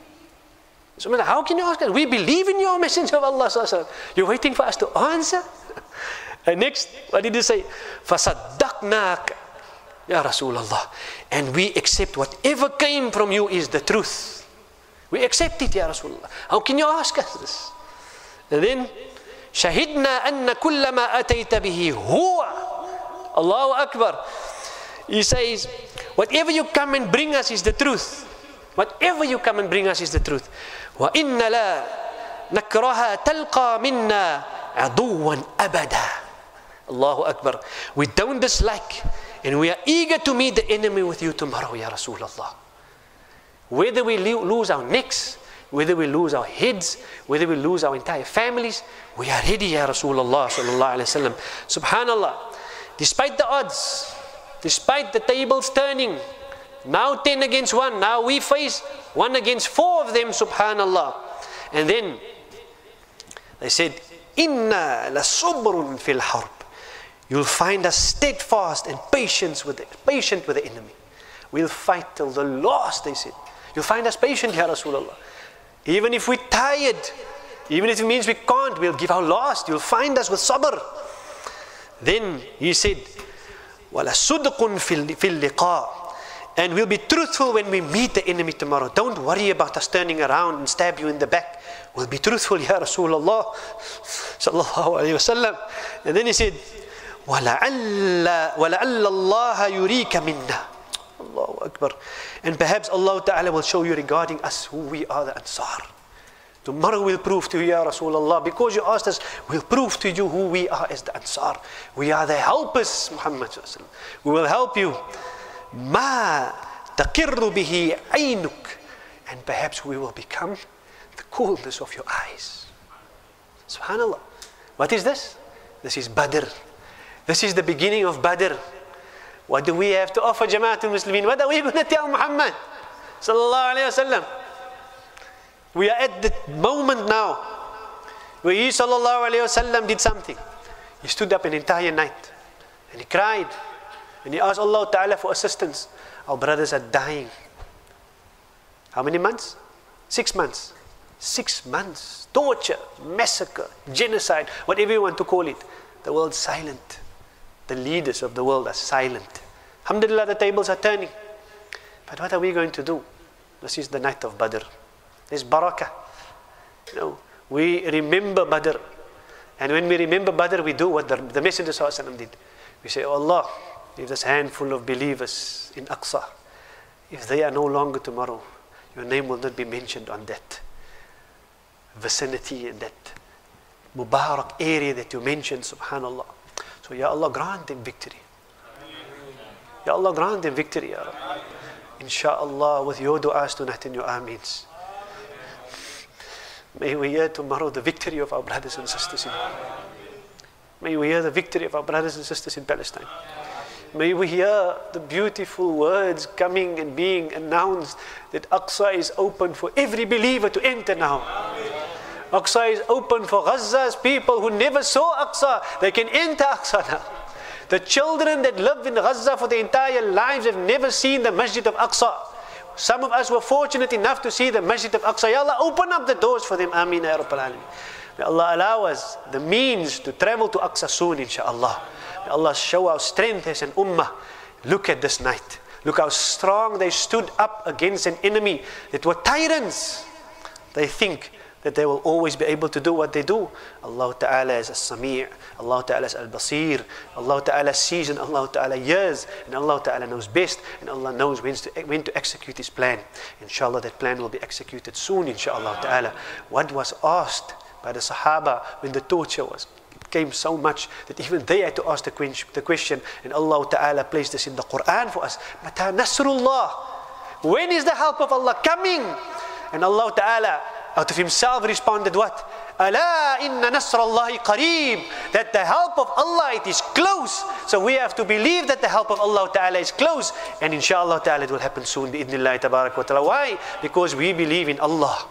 So how can you ask that? We believe in you, Messenger of Allah sallallahu alayhi wa sallam. You're waiting for us to answer? And next, what did he say? فَصَدَّقْنَاكَ Ya Rasulullah. And we accept whatever came from you is the truth. We accept it, Ya Rasulullah. How can you ask us this? And then, شَهِدْنَا أَنَّ كُلَّ مَا أَتَيْتَ بِهِ هُوَ. Allahu Akbar. He says, whatever you come and bring us is the truth. Whatever you come and bring us is the truth. وَإِنَّ لَا نَكْرَهَا تَلْقَى مِنَّا عَدُوًا أَبَدًا. Allahu Akbar. We don't dislike and we are eager to meet the enemy with you tomorrow, Ya Rasulullah. Whether we lose our necks, whether we lose our heads, whether we lose our entire families, we are ready, Ya Rasulullah sallallahu alayhi wa sallam. Subhanallah. Despite the odds, despite the tables turning, now ten against one, now we face one against four of them, subhanallah. And then they said, Inna la subrun fil harb. You'll find us steadfast and patient with the, patient with the enemy. We'll fight till the last, they said. You'll find us patient, Ya Rasulullah. Even if we're tired, even if it means we can't, we'll give our last. You'll find us with sabr. Then he said, Wala sudqun fil liqa. And we'll be truthful when we meet the enemy tomorrow. Don't worry about us turning around and stab you in the back. We'll be truthful, Ya Rasulullah sallallahu alayhi wa sallam. And then he said, وَلَعَلَّ اللَّهَ يُرِيكَ مِنَّا. Allahu Akbar. And perhaps Allah Ta'ala will show you regarding us who we are, the Ansar. Tomorrow we'll prove to you, Ya Rasulullah, because you asked us, we'll prove to you who we are as the Ansar. We are the helpers, Muhammad sallallahu alayhi wa sallam. We will help you. مَا تَقِرُّ بِهِ عَيْنُكَ. And perhaps we will become the coolness of your eyes. Subhanallah. What is this? This is Badr. This is the beginning of Badr. What do we have to offer Jamaatul Muslimin? What are we going to tell Muhammad sallallahu alayhi wa sallam? We are at the moment now where he sallallahu alayhi wa sallam did something. He stood up an entire night and he cried and he asked Allah Ta'ala for assistance. Our brothers are dying. How many months? Six months. Six months. Torture, massacre, genocide, whatever you want to call it. The world's silent. The leaders of the world are silent. Alhamdulillah, the tables are turning. But what are we going to do? This is the night of Badr. There's barakah. You know, we remember Badr. And when we remember Badr, we do what the, the Messenger sallallahu alayhi wa sallam did. We say, oh Allah, if this handful of believers in Aqsa, if they are no longer tomorrow, your name will not be mentioned on that vicinity and that Mubarak area that you mentioned, subhanallah. So, Ya Allah, grant them victory. Ya Allah, grant them victory, Ya Rabbi. Insha'Allah, with your du'as tonight and your ameens. May we hear tomorrow the victory of our brothers and sisters in May we hear the victory of our brothers and sisters in Palestine. May we hear the beautiful words coming and being announced that Aqsa is open for every believer to enter now. Aqsa is open for Gaza's people who never saw Aqsa. They can enter Aqsa now. The children that live in Gaza for their entire lives have never seen the Masjid of Aqsa. Some of us were fortunate enough to see the Masjid of Aqsa. Ya Allah, open up the doors for them. Ameen ya Rabbal Alameen. May Allah allow us the means to travel to Aqsa soon, inshaAllah. May Allah show our strength as an ummah. Look at this night. Look how strong they stood up against an enemy that were tyrants. They think that they will always be able to do what they do. Allah Ta'ala is As-Sami', Allah Ta'ala is Al-Basir, Allah Ta'ala sees and Allah Ta'ala hears, and Allah Ta'ala knows best, and Allah knows when to, when to execute His plan. Inshallah, that plan will be executed soon, inshallah Ta'ala. What was asked by the Sahaba when the torture was came so much that even they had to ask the question, and Allah Ta'ala placed this in the Quran for us. Mata Nasrullah. When is the help of Allah coming? And Allah Ta'ala out of Himself responded what? Ala inna nasrallahi qareeb. That the help of Allah, it is close. So we have to believe that the help of Allah Ta'ala is close. And inshallah Ta'ala it will happen soon. Bi'idhnillahi tabarak wa ta'ala. Why? Because we believe in Allah.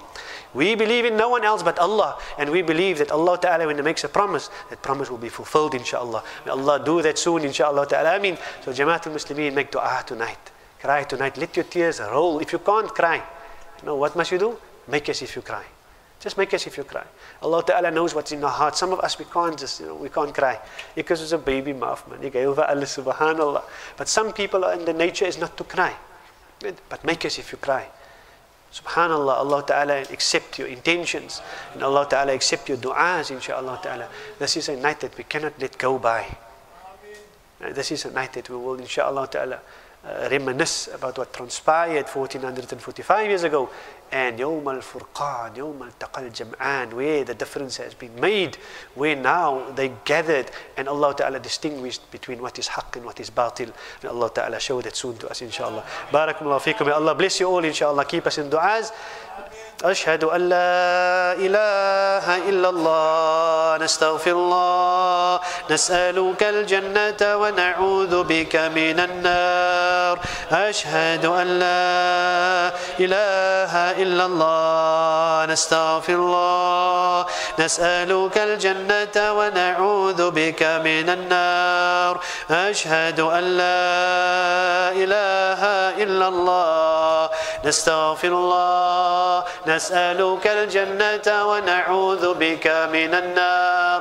We believe in no one else but Allah, and we believe that Allah Ta'ala, when He makes a promise, that promise will be fulfilled, inshaAllah. May Allah do that soon, inshaAllah Ta'ala. I mean, so Jama'at al-Muslimin, make dua tonight. Cry tonight. Let your tears roll. If you can't cry, you know what must you do? Make as if you cry. Just make as if you cry. Allah Ta'ala knows what's in our heart. Some of us, we can't just, you know, we can't cry. Because it's a baby mouth, man. Subhanallah. But some people, are in the nature is not to cry. But make as if you cry. Subhanallah, Allah Ta'ala accept your intentions, and Allah Ta'ala accept your du'as, inshaAllah Ta'ala. This is a night that we cannot let go by. This is a night that we will, inshaAllah Ta'ala, uh, reminisce about what transpired fourteen forty-five years ago, and Yawm al-Furqan, Yawm al-Taqal Jam'an, where the difference has been made, where now they gathered, and Allah Ta'ala distinguished between what is haqq and what is batil. May Allah Ta'ala show that soon to us, inshaAllah. Barakallahu feekum. May Allah bless you all, inshaAllah. Keep us in du'as. أشهد أن لا إله إلا الله نستغفر الله نسألك الجنة ونعوذ بك من النار أشهد أن لا إله إلا الله نستغفر الله نسألك الجنة ونعوذ بك من النار أشهد أن لا إله إلا الله نستغفر الله نسألك الجنة ونعوذ بك من النار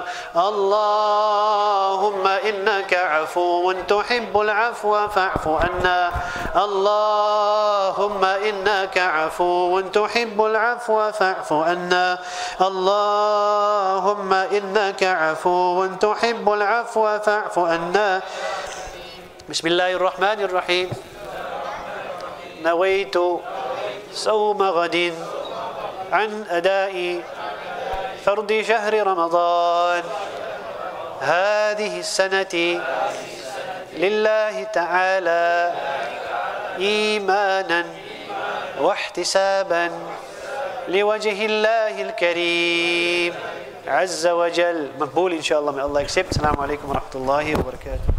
اللهم إنك عفو تحب العفو فاعف عنا اللهم إنك عفو تحب العفو فاعف عنا اللهم إنك عفو تحب العفو فاعف عنا بسم الله الرحمن الرحيم نويت صوم غد عن أداء فرض شهر رمضان هذه السنة لله تعالى إيمانا واحتسابا لوجه الله الكريم عز وجل. مقبول إن شاء الله. May Allah accept. السلام عليكم ورحمة الله وبركاته.